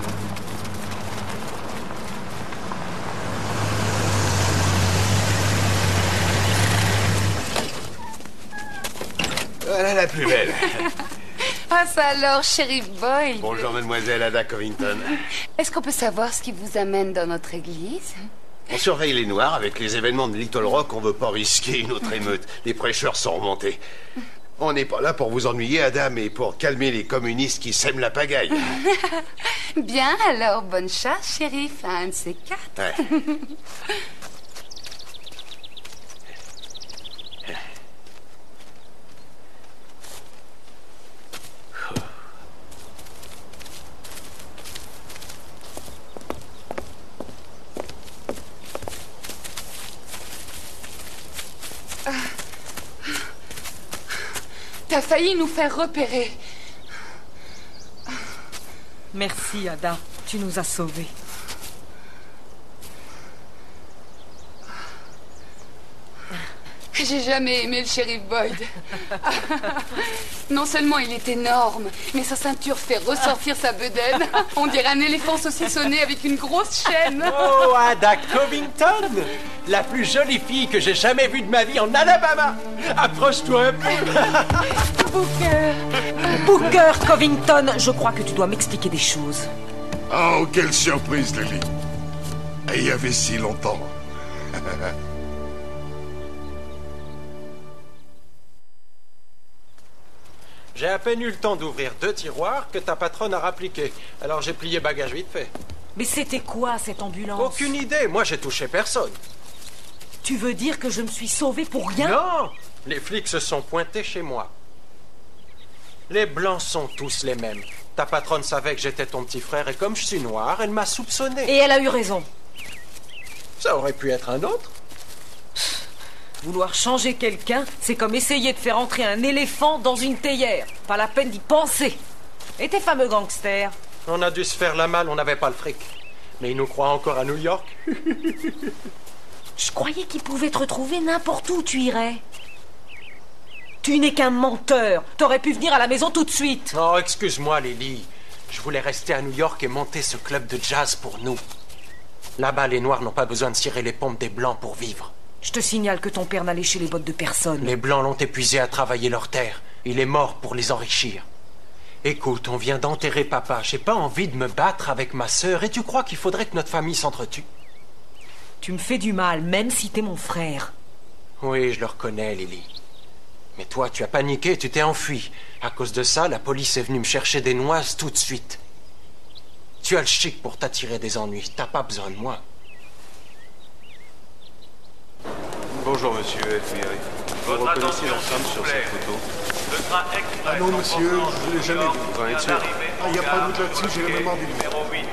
S13: Voilà la plus belle.
S15: Ah, ça alors, shérif Boyd.
S13: Bonjour, mademoiselle Ada Covington.
S15: Est-ce qu'on peut savoir ce qui vous amène dans notre église?
S13: On surveille les Noirs. Avec les événements de Little Rock, on veut pas risquer une autre émeute. Les prêcheurs sont remontés. On n'est pas là pour vous ennuyer, Ada, mais pour calmer les communistes qui sèment la pagaille.
S15: Bien, alors, bonne chasse, shérif, à un de ces quatre.
S13: Ouais.
S15: T'as failli nous faire repérer.
S2: Merci, Ada. Tu nous as sauvés.
S15: J'ai jamais aimé le shérif Boyd. Non seulement il est énorme, mais sa ceinture fait ressortir sa bedaine. On dirait un éléphant saucissonné avec une grosse chaîne.
S5: Oh, Ada Covington, la plus jolie fille que j'ai jamais vue de ma vie en Alabama. Approche-toi un peu.
S2: Booker Covington, je crois que tu dois m'expliquer des choses.
S16: Oh, quelle surprise, Lily. Et il y avait si longtemps.
S5: J'ai à peine eu le temps d'ouvrir 2 tiroirs que ta patronne a rappliqué. Alors j'ai plié bagage vite fait.
S2: Mais c'était quoi, cette ambulance?
S5: Aucune idée. Moi, j'ai touché personne.
S2: Tu veux dire que je me suis sauvée pour rien?
S5: Non! Les flics se sont pointés chez moi. Les Blancs sont tous les mêmes. Ta patronne savait que j'étais ton petit frère et comme je suis noir, elle m'a soupçonné.
S2: Et elle a eu raison.
S5: Ça aurait pu être un autre.
S2: Vouloir changer quelqu'un, c'est comme essayer de faire entrer un éléphant dans une théière. Pas la peine d'y penser. Et tes fameux gangsters?
S5: On a dû se faire la malle, on n'avait pas le fric. Mais ils nous croient encore à New York.
S2: Je croyais qu'ils pouvaient te retrouver n'importe où tu irais. Tu n'es qu'un menteur. T'aurais pu venir à la maison tout de suite.
S5: Oh, excuse-moi, Lily. Je voulais rester à New York et monter ce club de jazz pour nous. Là-bas, les Noirs n'ont pas besoin de cirer les pompes des Blancs pour vivre.
S2: Je te signale que ton père n'a léché les bottes de personne.
S5: Les Blancs l'ont épuisé à travailler leurs terres. Il est mort pour les enrichir. Écoute, on vient d'enterrer papa. J'ai pas envie de me battre avec ma sœur. Et tu crois qu'il faudrait que notre famille s'entretue?
S2: Tu me fais du mal, même si t'es mon frère.
S5: Oui, je le reconnais, Lily. Mais toi, tu as paniqué, tu t'es enfui. À cause de ça, la police est venue me chercher des noises tout de suite. Tu as le chic pour t'attirer des ennuis. T'as pas besoin de moi.
S1: Bonjour, monsieur FBI. Vous reconnaissez la femme sur cette photo?
S11: Ah non, monsieur, je ne l'ai jamais vu.
S1: Vous en êtes sûr?
S11: Ah, il n'y a pas de doute là-dessus, j'ai la mémoire du numéro.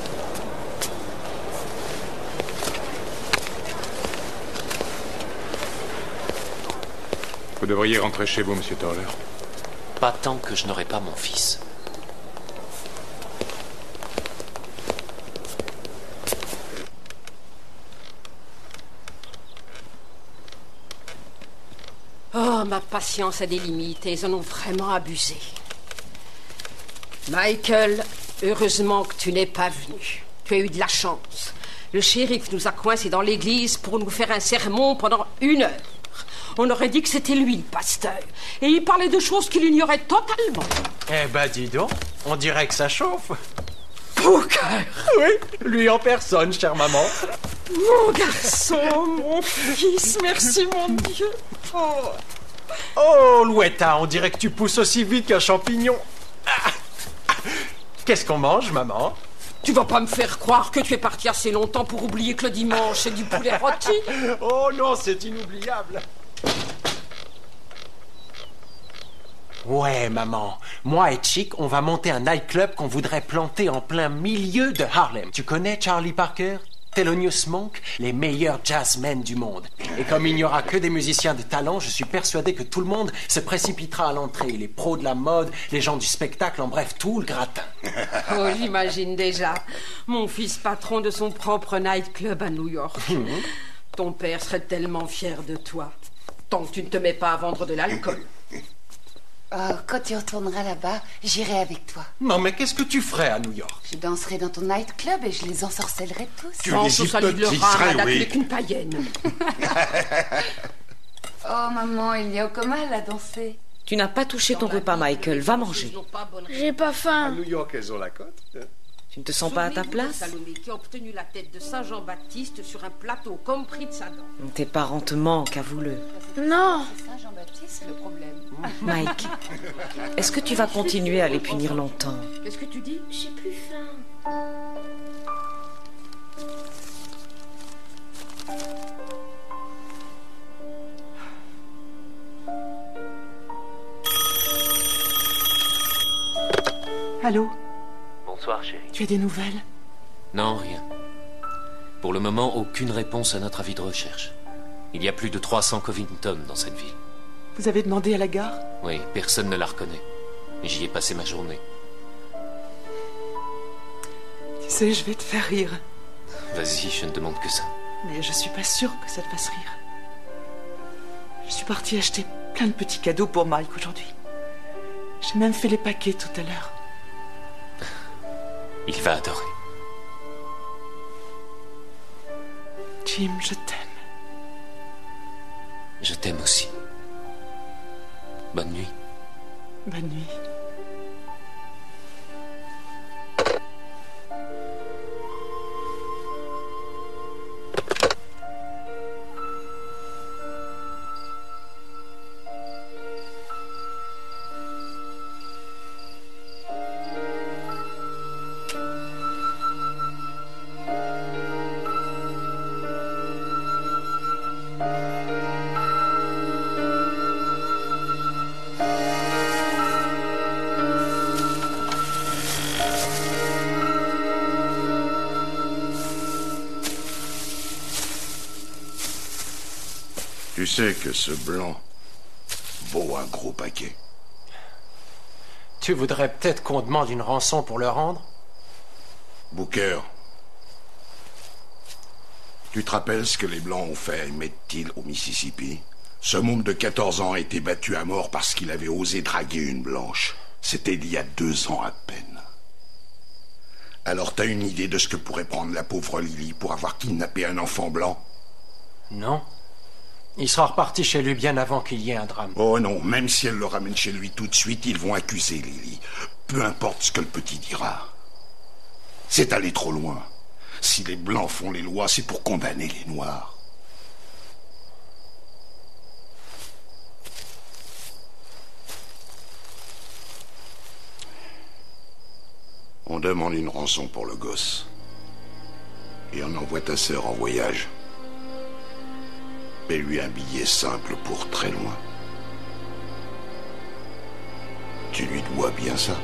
S16: Vous devriez rentrer chez vous, monsieur Toller.
S6: Pas tant que je n'aurai pas mon fils.
S14: Oh, ma patience a des limites et ils en ont vraiment abusé. Michael, heureusement que tu n'es pas venu. Tu as eu de la chance. Le shérif nous a coincés dans l'église pour nous faire un sermon pendant 1 heure. On aurait dit que c'était lui, le pasteur. Et il parlait de choses qu'il ignorait totalement.
S5: Eh ben, dis donc, on dirait que ça chauffe.
S14: Booker!
S5: Oui, lui en personne, chère maman.
S14: Mon garçon, mon fils, merci mon Dieu.
S5: Oh, Louetta, on dirait que tu pousses aussi vite qu'un champignon. Qu'est-ce qu'on mange, maman?
S14: Tu vas pas me faire croire que tu es parti assez longtemps pour oublier que le dimanche, c'est du poulet rôti.
S5: Oh non, c'est inoubliable. Ouais, maman. Moi et Chick, on va monter un nightclub qu'on voudrait planter en plein milieu de Harlem. Tu connais Charlie Parker, Thelonious Monk, les meilleurs jazzmen du monde. Et comme il n'y aura que des musiciens de talent, je suis persuadé que tout le monde se précipitera à l'entrée. Les pros de la mode, les gens du spectacle, en bref, tout le gratin.
S14: Oh, j'imagine déjà. Mon fils patron de son propre nightclub à New York. Ton père serait tellement fier de toi. Tant que tu ne te mets pas à vendre de l'alcool.
S15: Oh, quand tu retourneras là-bas, j'irai avec toi.
S5: Non, mais qu'est-ce que tu ferais à New York?
S15: Je danserai dans ton nightclub et je les ensorcellerai tous.
S14: Tu pense au salut de le rat, tu n'es qu'une païenne.
S15: Oh, maman, il y a aucun mal à danser.
S2: Tu n'as pas touché ton repas, Michael. Va manger.
S3: J'ai pas faim.
S13: À New York, elles ont la cote.
S2: Tu ne te sens pas à ta place?
S14: Salomé qui a obtenu la tête de Saint Jean-Baptiste sur un plateau comme prix de sa dent.
S2: Tes parents te manquent, avoue-le.
S3: Non.
S15: C'est Saint Jean-Baptiste le problème.
S2: Mike, est-ce que tu vas continuer à les punir longtemps?
S14: Qu'est-ce que tu dis?
S9: J'ai plus faim.
S7: Allô?
S6: Bonsoir, chérie.
S7: Tu as des nouvelles?
S6: Non, rien. Pour le moment, aucune réponse à notre avis de recherche. Il y a plus de 300 Covington dans cette ville.
S7: Vous avez demandé à la gare?
S6: Oui, personne ne la reconnaît. J'y ai passé ma journée.
S7: Tu sais, je vais te faire rire.
S6: Vas-y, je ne demande que ça.
S7: Mais je suis pas sûre que ça te fasse rire. Je suis partie acheter plein de petits cadeaux pour Mike aujourd'hui. J'ai même fait les paquets tout à l'heure.
S6: Il va adorer.
S7: Jim, je t'aime.
S6: Je t'aime aussi. Bonne nuit.
S7: Bonne nuit.
S16: Tu sais que ce blanc vaut un gros paquet.
S5: Tu voudrais peut-être qu'on demande une rançon pour le rendre?
S16: Booker, tu te rappelles ce que les Blancs ont fait à Emmett Till au Mississippi? Ce môme de 14 ans a été battu à mort parce qu'il avait osé draguer une blanche. C'était il y a 2 ans à peine. Alors t'as une idée de ce que pourrait prendre la pauvre Lily pour avoir kidnappé un enfant blanc?
S5: Non. Il sera reparti chez lui bien avant qu'il y ait un drame.
S16: Oh non, même si elle le ramène chez lui tout de suite, ils vont accuser Lily. Peu importe ce que le petit dira. C'est aller trop loin. Si les Blancs font les lois, c'est pour condamner les Noirs. On demande une rançon pour le gosse. Et on envoie ta sœur en voyage. Paie-lui un billet simple pour très loin. Tu lui dois bien ça.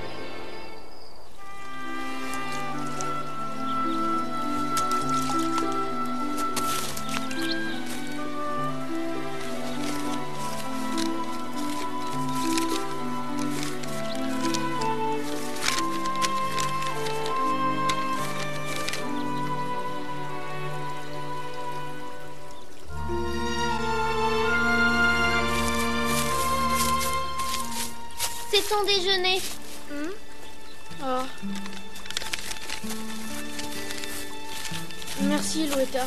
S9: C'est ton déjeuner.
S3: Oh. Merci, Louetta.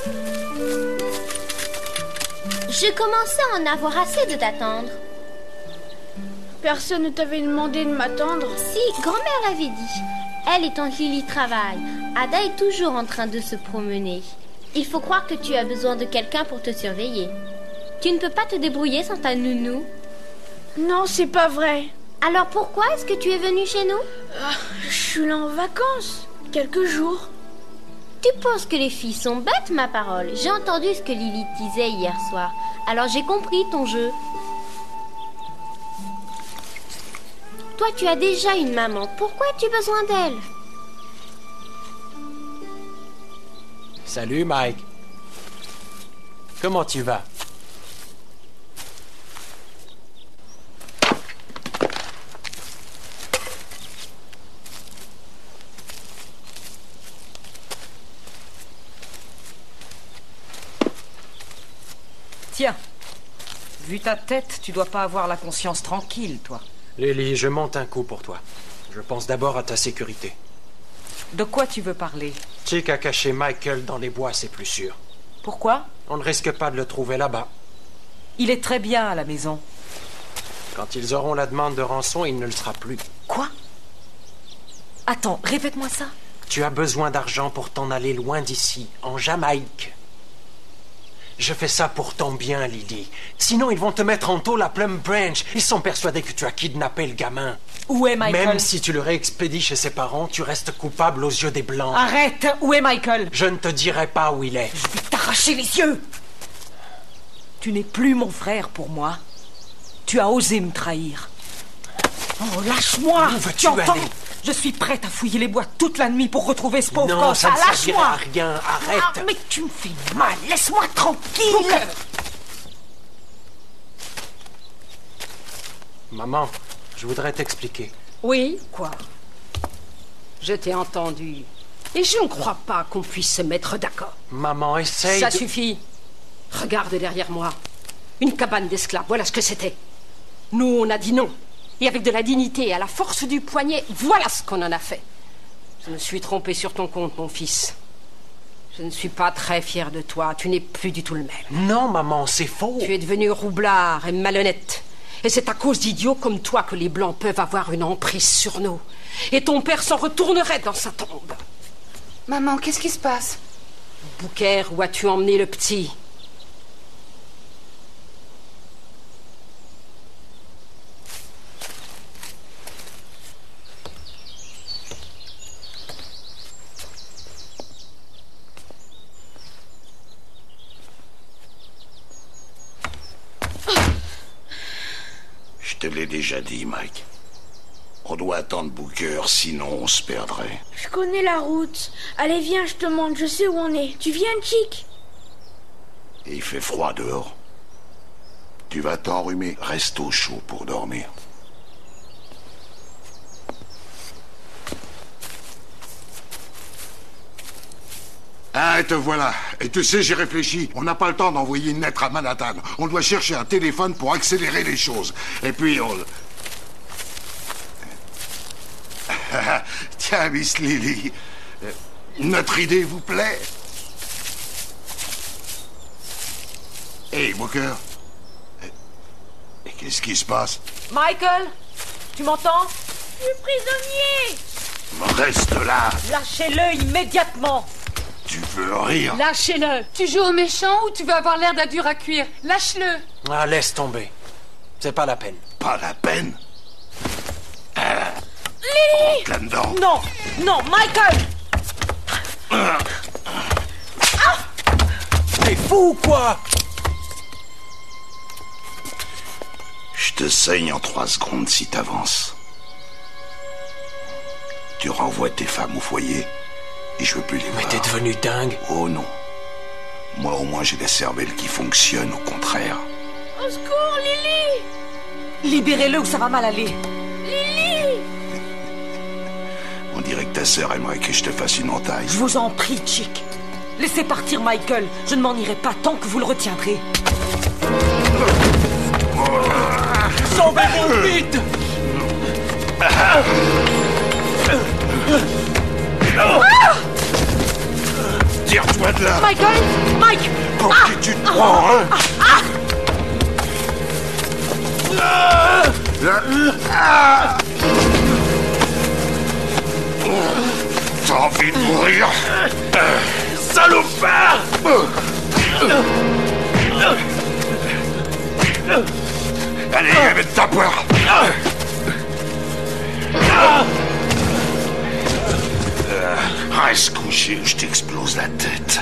S9: Je commençais à en avoir assez de t'attendre.
S3: Personne ne t'avait demandé de m'attendre?
S9: Si, grand-mère l'avait dit. Elle et tante Lily travaillent. Ada est toujours en train de se promener. Il faut croire que tu as besoin de quelqu'un pour te surveiller. Tu ne peux pas te débrouiller sans ta nounou?
S3: Non, c'est pas vrai.
S9: Alors pourquoi est-ce que tu es venu chez nous?
S3: Je suis là en vacances. Quelques jours.
S9: Tu penses que les filles sont bêtes, ma parole? J'ai entendu ce que Lily disait hier soir. Alors j'ai compris ton jeu. Toi, tu as déjà une maman. Pourquoi as-tu besoin d'elle?
S5: Salut, Mike. Comment tu vas?
S2: Tiens, vu ta tête, tu dois pas avoir la conscience tranquille, toi.
S5: Lily, je monte un coup pour toi. Je pense d'abord à ta sécurité.
S2: De quoi tu veux parler?
S5: Chick a caché Michael dans les bois, c'est plus sûr.
S2: Pourquoi?
S5: On ne risque pas de le trouver là-bas.
S2: Il est très bien à la maison.
S5: Quand ils auront la demande de rançon, il ne le sera plus.
S2: Quoi? Attends, répète-moi ça.
S5: Tu as besoin d'argent pour t'en aller loin d'ici, en Jamaïque. Je fais ça pour ton bien, Lily. Sinon, ils vont te mettre en taule à Plum Branch. Ils sont persuadés que tu as kidnappé le gamin.
S2: Où est Michael?
S5: Même si tu le réexpédies chez ses parents, tu restes coupable aux yeux des Blancs.
S2: Arrête! Où est Michael?
S5: Je ne te dirai pas où il est.
S2: Je vais t'arracher les yeux! Tu n'es plus mon frère pour moi. Tu as osé me trahir. Oh, lâche-moi!
S5: Où veux-tu
S2: Tu entends?
S5: aller?
S2: Je suis prête à fouiller les bois toute la nuit pour retrouver ce pauvre
S5: Non,
S2: gosse.
S5: ça ne servira
S2: Lâche-moi!
S5: à rien. Arrête!
S2: Ah, mais tu me fais mal. Laisse-moi tranquille.
S5: Booker! Maman, je voudrais t'expliquer.
S14: Oui, quoi? Je t'ai entendu. Et je ne crois pas qu'on puisse se mettre d'accord.
S5: Maman, essaye
S14: Ça
S5: de...
S14: suffit. Regarde derrière moi. Une cabane d'esclaves, voilà ce que c'était. Nous, on a dit non. Et avec de la dignité et à la force du poignet, voilà ce qu'on en a fait. Je me suis trompée sur ton compte, mon fils. Je ne suis pas très fière de toi. Tu n'es plus du tout le même.
S5: Non, maman, c'est faux.
S14: Tu es devenu roublard et malhonnête. Et c'est à cause d'idiots comme toi que les Blancs peuvent avoir une emprise sur nous. Et ton père s'en retournerait dans sa tombe.
S15: Maman, qu'est-ce qui se passe?
S14: Booker, où as-tu emmené le petit?
S16: Je te l'ai déjà dit, Mike. On doit attendre Booker, sinon on se perdrait.
S3: Je connais la route. Allez, viens, je te montre, je sais où on est. Tu viens, Chick?
S16: Et il fait froid dehors. Tu vas t'enrhumer. Reste au chaud pour dormir. Ah, te voilà. Et tu sais, j'ai réfléchi. On n'a pas le temps d'envoyer une lettre à Manhattan. On doit chercher un téléphone pour accélérer les choses. Et puis, on... Tiens, Miss Lily. Notre idée vous plaît? Hey, Booker. Qu'est-ce qui se passe?
S2: Michael, tu m'entends?
S3: Je suis prisonnier!
S16: Reste là.
S2: Lâchez-le immédiatement.
S16: Tu veux rire?
S14: Lâchez-le!
S15: Tu joues au méchant ou tu veux avoir l'air d'un dur à cuire? Lâche-le!
S5: Ah, laisse tomber. C'est pas la peine.
S16: Pas la peine?
S2: Lily!
S16: Là-dedans.
S2: Non, non, Michael!
S5: T'es fou ou quoi?
S16: Je te saigne en 3 secondes si t'avances. Tu renvoies tes femmes au foyer et je veux plus les voir.
S5: Mais t'es devenu dingue.
S16: Oh non. Moi au moins j'ai la cervelle qui fonctionne, au contraire.
S3: Au secours, Lily!
S2: Libérez-le ou ça va mal aller.
S3: Lily!
S16: On dirait que ta sœur aimerait que je te fasse une entaille.
S2: Je vous en prie, Chick. Laissez partir Michael. Je ne m'en irai pas tant que vous le retiendrez.
S5: Sauvez-vous vite!
S16: Tire-toi de là!
S2: Michael! Mike!
S16: Pour qui tu te prends, hein? T'as envie de mourir?
S5: Salopard!
S16: Allez, amène ta poire! toucher ou je t'explose la tête.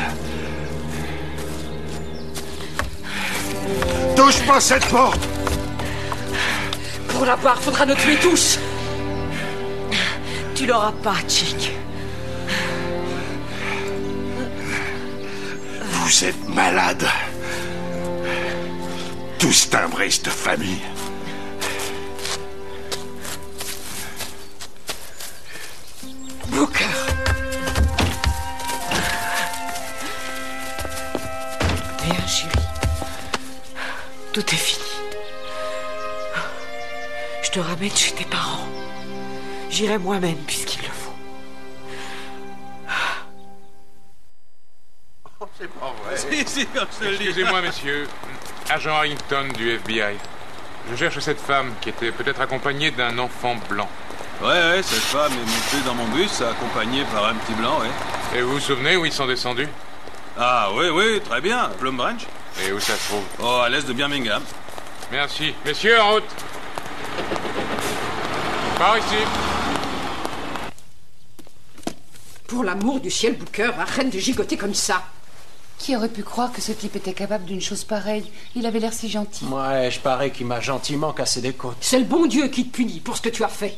S16: Touche pas cette porte!
S14: Pour l'avoir, faudra nous tuer tous.
S2: Tu l'auras pas, Chick.
S16: Vous êtes malade. Tous timbrés, cette famille.
S14: Booker.
S2: Rien, chérie. Tout est fini. Je te ramène chez tes parents. J'irai moi-même puisqu'il le faut.
S10: C'est pas vrai.
S12: Si, comme je te le dis.
S10: Excusez-moi, messieurs. Agent Harrington du FBI. Je cherche cette femme qui était peut-être accompagnée d'un enfant blanc.
S12: Ouais, cette femme est montée dans mon bus, accompagnée par un petit blanc, ouais.
S10: Et vous vous souvenez où ils sont descendus?
S12: Ah, oui, très bien. Plum Branch.
S10: Et où ça se trouve?
S12: Oh, à l'est de Birmingham.
S10: Merci. Messieurs, en route. Par ici.
S14: Pour l'amour du ciel, Booker, arrête de gigoter comme ça.
S15: Qui aurait pu croire que ce type était capable d'une chose pareille? Il avait l'air si gentil.
S5: Ouais, je parais qu'il m'a gentiment cassé des côtes.
S14: C'est le bon Dieu qui te punit pour ce que tu as fait.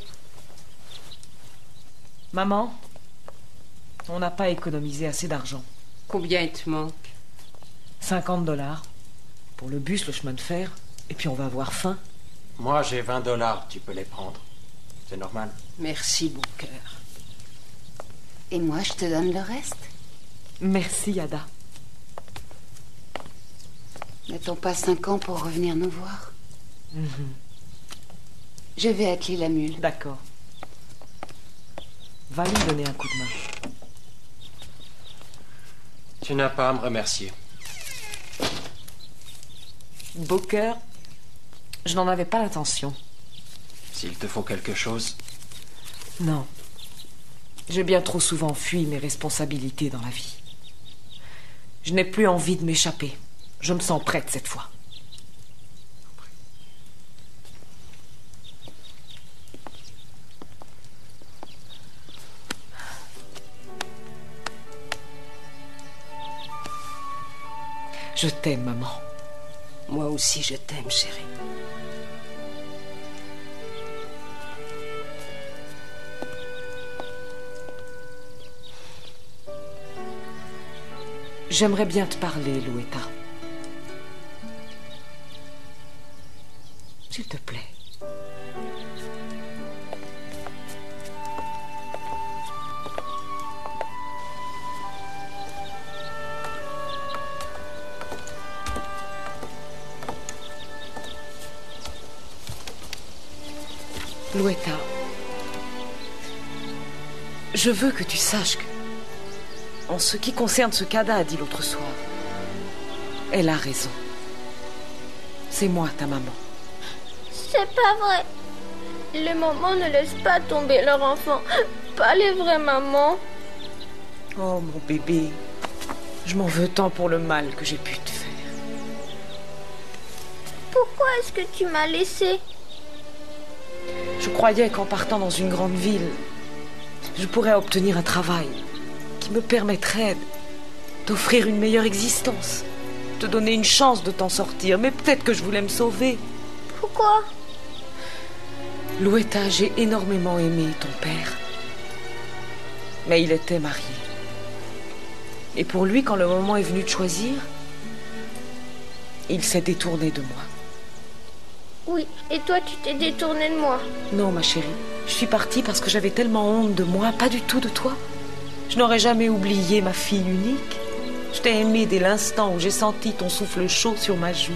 S2: Maman, on n'a pas économisé assez d'argent.
S14: Combien il te manque?
S2: 50 $. Pour le bus, le chemin de fer. Et puis on va avoir faim.
S5: Moi, j'ai 20 $. Tu peux les prendre. C'est normal.
S14: Merci, Booker.
S15: Et moi, je te donne le reste.
S2: Merci, Ada.
S15: N'a-t-on pas 5 ans pour revenir nous voir? Je vais atteler la mule.
S2: D'accord. Va lui donner un coup de main.
S5: Tu n'as pas à me remercier.
S2: Booker, je n'en avais pas l'intention.
S5: S'il te faut quelque chose...
S2: Non. J'ai bien trop souvent fui mes responsabilités dans la vie. Je n'ai plus envie de m'échapper. Je me sens prête cette fois. Je t'aime, maman.
S14: Moi aussi, je t'aime, chérie.
S2: J'aimerais bien te parler, Louetta. S'il te plaît. Louetta, je veux que tu saches que, en ce qui concerne ce qu'Ada a dit l'autre soir, elle a raison. C'est moi, ta maman.
S9: C'est pas vrai. Les mamans ne laissent pas tomber leur enfant. Pas les vraies mamans.
S2: Oh, mon bébé. Je m'en veux tant pour le mal que j'ai pu te faire.
S9: Pourquoi est-ce que tu m'as laissé?
S2: Je croyais qu'en partant dans une grande ville, je pourrais obtenir un travail qui me permettrait d'offrir une meilleure existence, te donner une chance de t'en sortir. Mais peut-être que je voulais me sauver.
S9: Pourquoi?
S2: Louetta, j'ai énormément aimé ton père. Mais il était marié. Et pour lui, quand le moment est venu de choisir, il s'est détourné de moi.
S9: Oui, et toi, tu t'es détourné de moi.
S2: Non, ma chérie. Je suis partie parce que j'avais tellement honte de moi, pas du tout de toi. Je n'aurais jamais oublié ma fille unique. Je t'ai aimée dès l'instant où j'ai senti ton souffle chaud sur ma joue.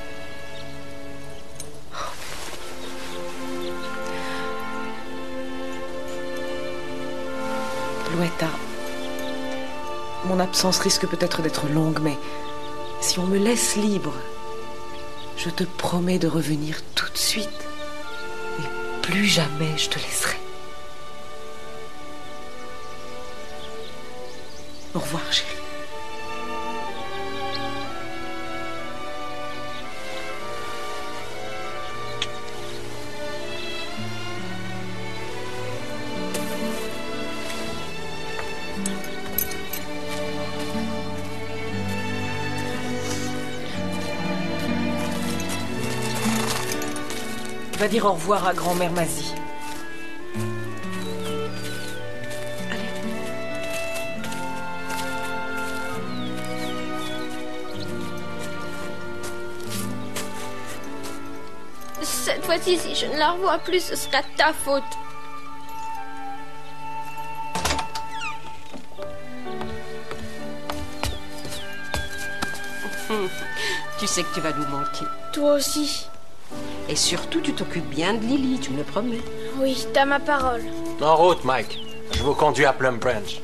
S2: Louetta, mon absence risque peut-être d'être longue, mais si on me laisse libre, je te promets de revenir tout de suite. Et plus jamais je te laisserai. Au revoir, chérie. Va dire au revoir à grand-mère Mazie.
S9: Cette fois-ci, si je ne la revois plus, ce sera ta faute.
S14: Tu sais que tu vas nous manquer.
S3: Toi aussi.
S14: Et surtout, tu t'occupes bien de Lily, tu me le promets.
S3: Oui, t'as ma parole.
S5: En route, Mike. Je vous conduis à Plum Branch.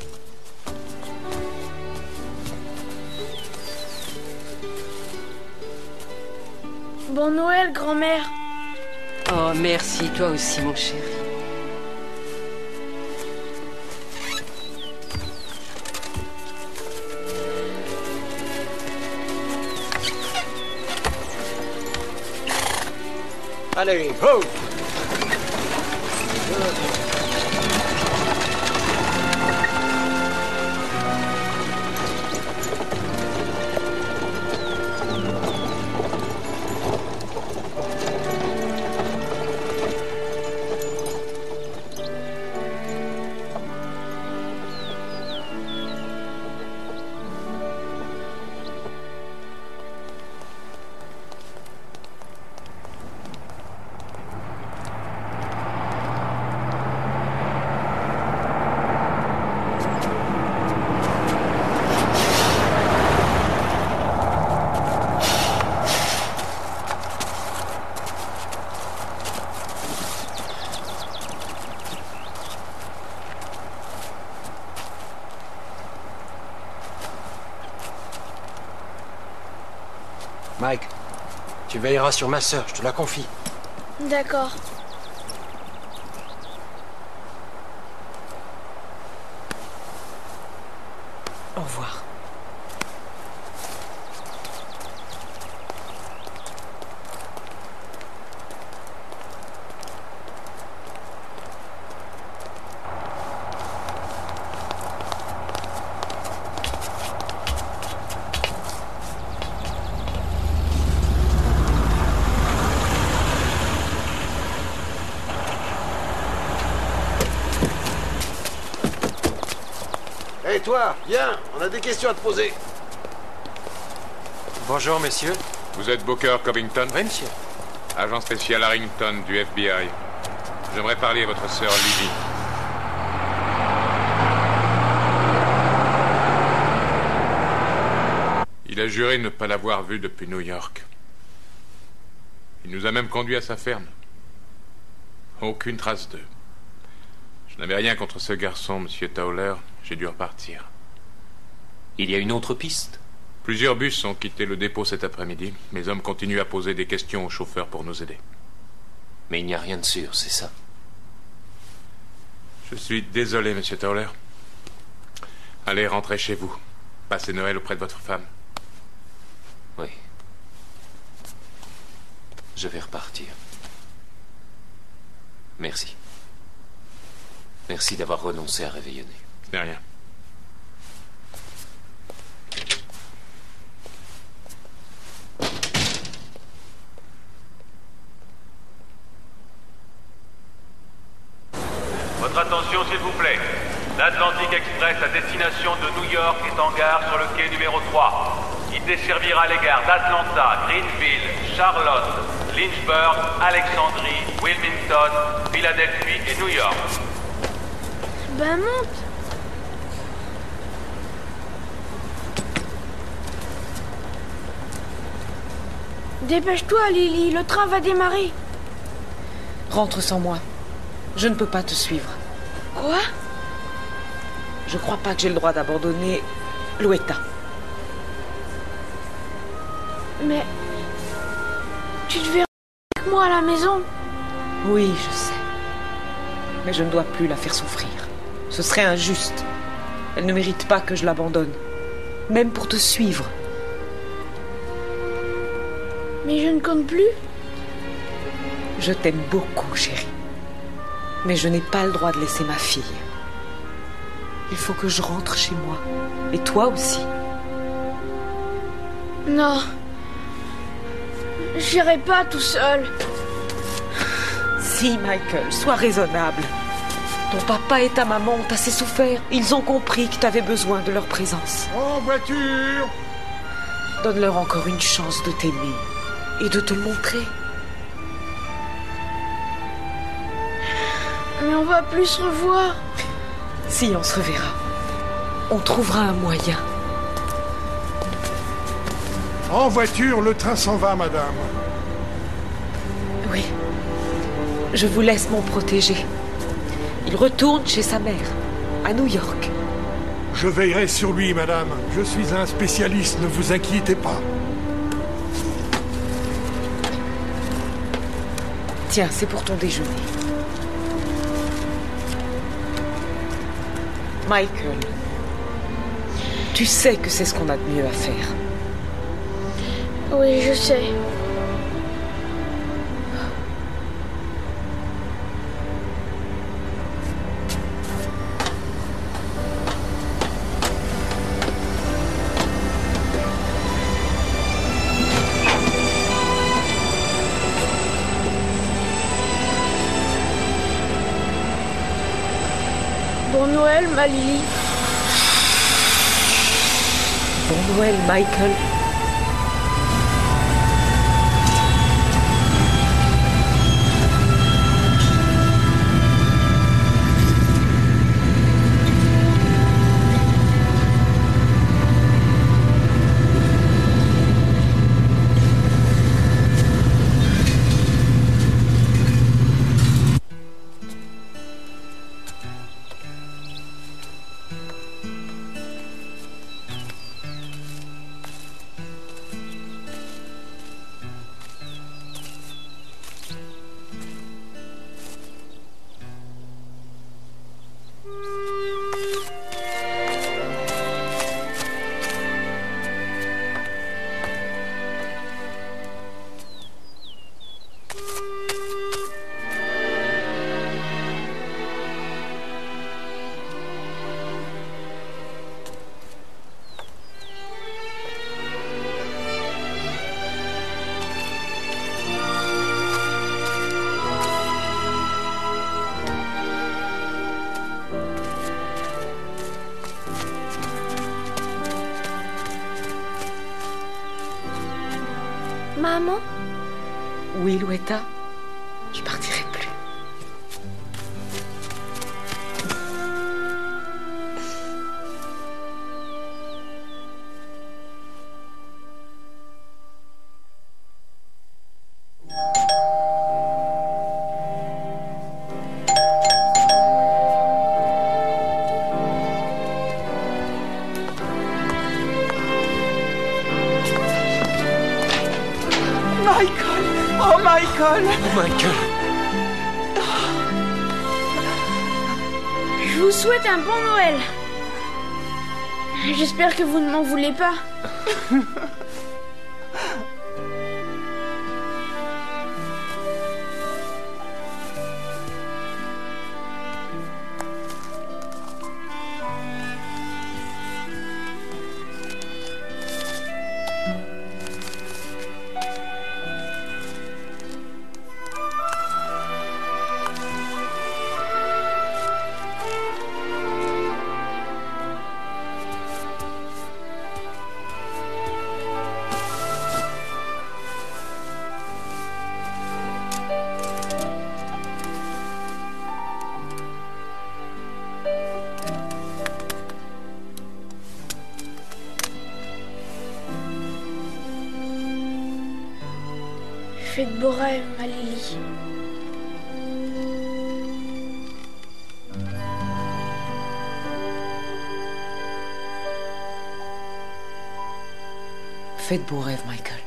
S3: Bon Noël, grand-mère.
S14: Oh, merci, toi aussi, mon chéri.
S5: Allez, go! Mike, tu veilleras sur ma sœur, je te la confie.
S3: D'accord.
S2: Au revoir.
S13: Hé, toi, viens, on a des questions à te poser.
S5: Bonjour, messieurs.
S10: Vous êtes Booker Covington?
S5: Oui, monsieur.
S10: Agent spécial Harrington du FBI. J'aimerais parler à votre sœur Lily. Il a juré ne pas l'avoir vue depuis New York. Il nous a même conduits à sa ferme. Aucune trace d'eux. Je n'avais rien contre ce garçon, monsieur Towler. J'ai dû repartir.
S6: Il y a une autre piste?
S10: Plusieurs bus ont quitté le dépôt cet après-midi. Mes hommes continuent à poser des questions aux chauffeurs pour nous aider.
S6: Mais il n'y a rien de sûr, c'est ça?
S10: Je suis désolé, monsieur Towler. Allez, rentrez chez vous. Passez Noël auprès de votre femme.
S6: Oui. Je vais repartir. Merci. Merci d'avoir renoncé à réveillonner.
S10: C'est rien.
S17: Votre attention, s'il vous plaît. L'Atlantic Express à destination de New York est en gare sur le quai numéro 3. Il desservira les gares d'Atlanta, Greenville, Charlotte, Lynchburg, Alexandrie, Wilmington, Philadelphie et New York.
S3: Ben monte. Dépêche-toi, Lily, le train va démarrer.
S2: Rentre sans moi. Je ne peux pas te suivre.
S3: Quoi?
S2: Je crois pas que j'ai le droit d'abandonner Louetta.
S3: Mais... tu devais rester avec moi à la maison.
S2: Oui, je sais. Mais je ne dois plus la faire souffrir. Ce serait injuste. Elle ne mérite pas que je l'abandonne. Même pour te suivre.
S3: Mais je ne compte plus.
S2: Je t'aime beaucoup, chérie. Mais je n'ai pas le droit de laisser ma fille. Il faut que je rentre chez moi. Et toi aussi.
S3: Non. J'irai pas tout seul.
S2: Si, Michael, sois raisonnable. Ton papa et ta maman ont assez souffert. Ils ont compris que tu avais besoin de leur présence.
S11: En voiture!
S2: Donne-leur encore une chance de t'aimer et de te le montrer.
S3: Mais on va plus se revoir.
S2: Si, on se reverra. On trouvera un moyen.
S11: En voiture, le train s'en va, madame.
S2: Oui. Je vous laisse mon protégé. Il retourne chez sa mère, à New York.
S11: Je veillerai sur lui, madame. Je suis un spécialiste, ne vous inquiétez pas.
S2: Tiens, c'est pour ton déjeuner. Michael, tu sais que c'est ce qu'on a de mieux à faire.
S3: Oui, je sais. Bon Noël, ma Lily.
S2: Bon Noël, Michael.
S9: Maman?
S2: Oui, Louetta. Je partirai plus.
S7: Michael! Oh, Michael!
S5: Oh, Michael!
S3: Je vous souhaite un bon Noël. J'espère que vous ne m'en voulez pas. Faites de beaux rêves, ma Lily.
S2: Fais de beaux rêves, Michael.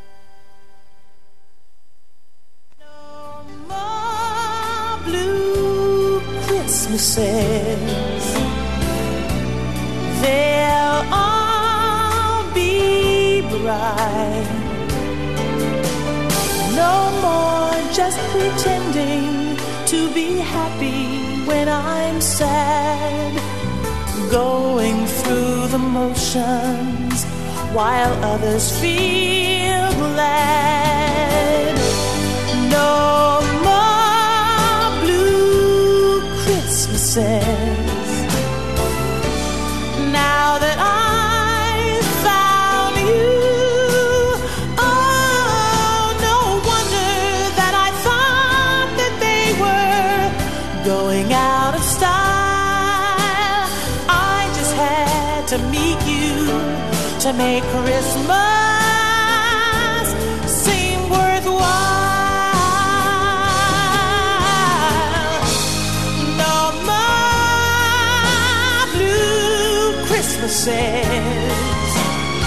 S18: Blue Christmases, they'll all be bright. No more just pretending to be happy when I'm sad, going through the motions while others feel glad. No more Christmases. Now that I found you, oh, no wonder that I thought that they were going out of style. I just had to meet you to make Christmas seem worthwhile. No more blue Christmases.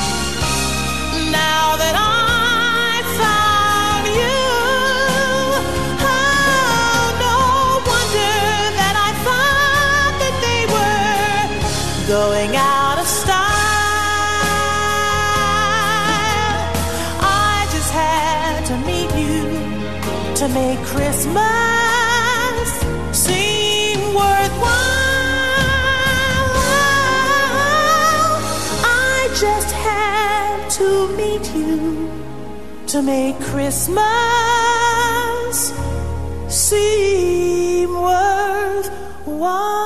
S18: Now that I found you, oh, no wonder that I thought that they were going out of style. I just had to meet you to make Christmas seem worthwhile. I just had to meet you to make Christmas seem worthwhile.